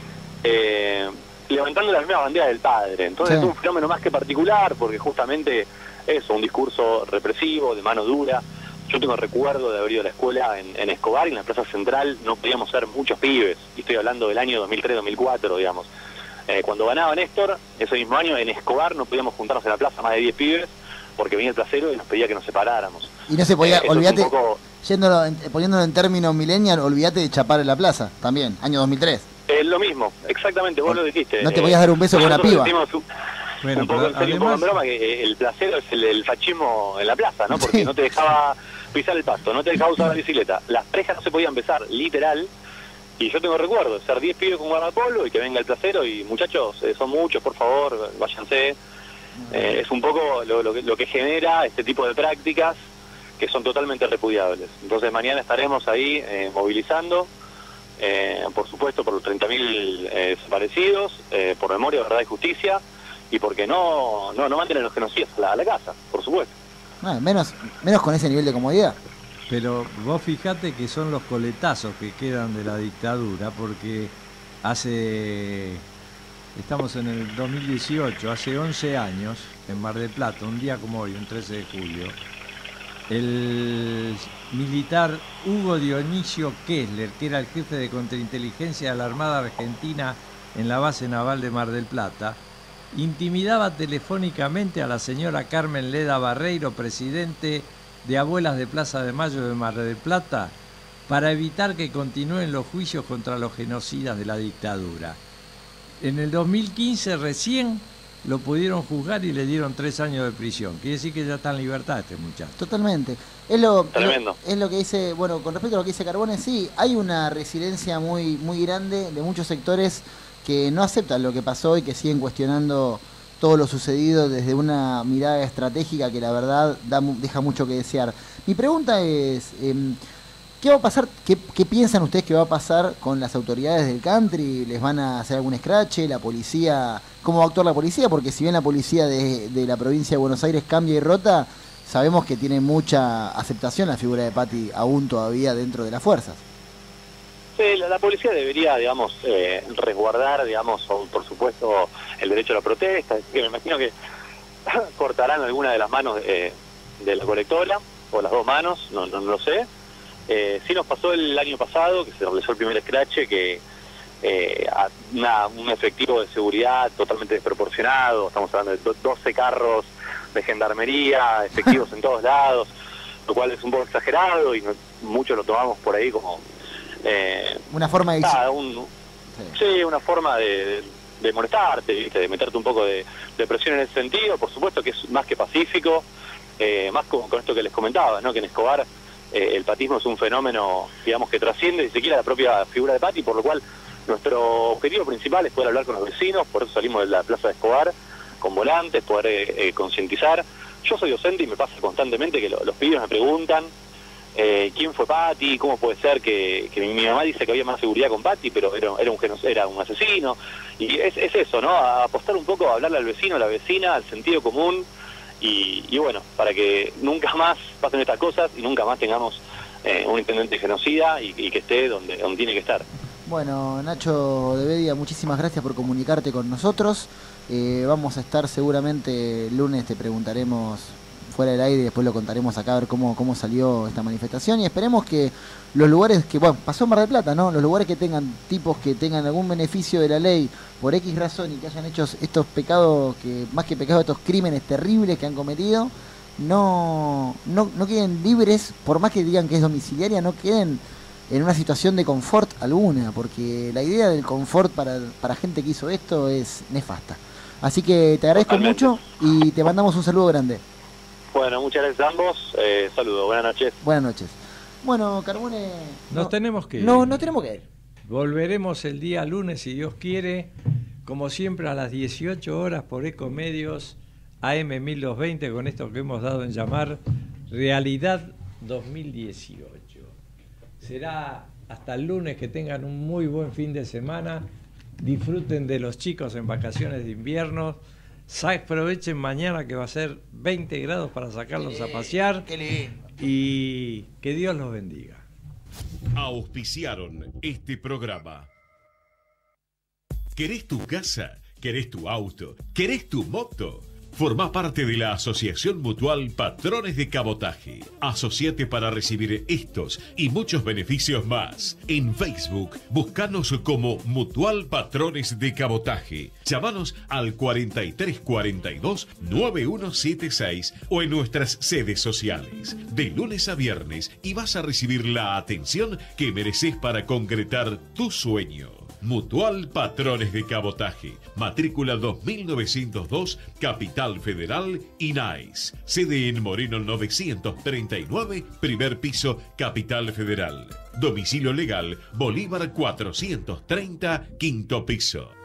levantando la misma bandera del padre. Entonces es un fenómeno más que particular, porque justamente eso, un discurso represivo, de mano dura. Yo tengo recuerdo de haber ido a la escuela en Escobar, y en la plaza central no podíamos ser muchos pibes, y estoy hablando del año 2003-2004, digamos. Cuando ganaba Néstor, ese mismo año, en Escobar no podíamos juntarnos en la plaza más de 10 pibes, porque venía el placero y nos pedía que nos separáramos. Y no se podía, olvídate, poco... poniéndolo en términos millennial, olvídate de chapar en la plaza, también, año 2003. Lo mismo, exactamente, vos lo dijiste. No te podías dar un beso con una piba. Un poco en serio, un poco en broma, que el placero es el fascismo en la plaza, ¿no? Porque no te dejaba pisar el pasto, no te dejaba usar la bicicleta. Las parejas no se podían besar, literal. Y yo tengo recuerdo de ser 10 pibes con guardapolvo y que venga el placero y muchachos, son muchos, por favor, váyanse. Es un poco lo que genera este tipo de prácticas que son totalmente repudiables. Entonces mañana estaremos ahí movilizando, por supuesto por los 30.000 desaparecidos, por memoria, verdad y justicia, y porque no manden a los genocidas a la casa, por supuesto. Menos con ese nivel de comodidad. Pero vos fijate que son los coletazos que quedan de la dictadura, porque estamos en el 2018, hace 11 años, en Mar del Plata, un día como hoy, un 13 de julio, el militar Hugo Dionisio Kessler, que era el jefe de contrainteligencia de la Armada Argentina en la base naval de Mar del Plata, intimidaba telefónicamente a la señora Carmen Leda Barreiro, presidente de Abuelas de Plaza de Mayo de Mar del Plata, para evitar que continúen los juicios contra los genocidas de la dictadura. En el 2015 recién lo pudieron juzgar y le dieron 3 años de prisión. Quiere decir que ya está en libertad este muchacho. Totalmente. Es lo que dice, bueno, con respecto a lo que dice Carbone, sí, hay una resiliencia muy, muy grande de muchos sectores que no aceptan lo que pasó y que siguen cuestionando todo lo sucedido desde una mirada estratégica que la verdad deja mucho que desear. Mi pregunta es, ¿qué va a pasar? ¿Qué piensan ustedes que va a pasar con las autoridades del country? ¿Les van a hacer algún escrache? ¿La policía? ¿Cómo va a actuar la policía? Porque si bien la policía de la provincia de Buenos Aires cambia y rota, sabemos que tiene mucha aceptación la figura de Patti aún todavía dentro de las fuerzas. Sí, la policía debería, digamos, resguardar, digamos, por supuesto, el derecho a la protesta. Que me imagino que cortarán alguna de las manos de la colectora, o las 2 manos, no lo sé. Sí nos pasó el año pasado, que se realizó el primer escrache, que un efectivo de seguridad totalmente desproporcionado, estamos hablando de 12 carros de gendarmería, efectivos en todos lados, lo cual es un poco exagerado y muchos lo tomamos por ahí como... una forma de... Sí, una forma de molestarte, ¿viste? De meterte un poco de presión en ese sentido. Por supuesto que es más que pacífico, más con esto que les comentaba, ¿no? Que en Escobar el patismo es un fenómeno, digamos, que trasciende ni siquiera la propia figura de Patti, por lo cual nuestro objetivo principal es poder hablar con los vecinos. Por eso salimos de la plaza de Escobar con volantes, poder concientizar. Yo soy docente y me pasa constantemente que los pibes me preguntan quién fue Patti, cómo puede ser que mi mamá dice que había más seguridad con Patti, pero era un asesino. Y es eso, ¿no? A apostar un poco a hablarle al vecino, a la vecina, al sentido común, y bueno, para que nunca más pasen estas cosas y nunca más tengamos un intendente genocida y que esté donde tiene que estar. Bueno, Nacho de Bedia, muchísimas gracias por comunicarte con nosotros. Vamos a estar seguramente el lunes, te preguntaremos fuera del aire, después lo contaremos acá a ver cómo salió esta manifestación, y esperemos que los lugares que, bueno, pasó en Mar del Plata, ¿no? Los lugares que tengan tipos que tengan algún beneficio de la ley por X razón y que hayan hecho estos pecados, que más que pecados, estos crímenes terribles que han cometido, no queden libres, por más que digan que es domiciliaria, no queden en una situación de confort alguna, porque la idea del confort para gente que hizo esto es nefasta. Así que te agradezco mucho y te mandamos un saludo grande. Bueno, muchas gracias a ambos. Saludos, buenas noches. Buenas noches. Bueno, Carbone... Nos tenemos que ir. No tenemos que ir. Volveremos el día lunes, si Dios quiere, como siempre a las 18 horas por Ecomedios AM 1220, con esto que hemos dado en llamar Realidad 2018. Será hasta el lunes, que tengan un muy buen fin de semana. Disfruten de los chicos en vacaciones de invierno. Aprovechen mañana que va a ser 20 grados para sacarlos a pasear. Qué lindo. Y que Dios los bendiga. Auspiciaron este programa. ¿Querés tu casa? ¿Querés tu auto? ¿Querés tu moto? Formá parte de la Asociación Mutual Patrones de Cabotaje. Asociate para recibir estos y muchos beneficios más. En Facebook, buscanos como Mutual Patrones de Cabotaje. Llamanos al 4342-9176 o en nuestras sedes sociales. De lunes a viernes y vas a recibir la atención que mereces para concretar tu sueño. Mutual Patrones de Cabotaje, matrícula 2902, Capital Federal, INAIS. Sede en Moreno 939, primer piso, Capital Federal. Domicilio legal, Bolívar 430, quinto piso.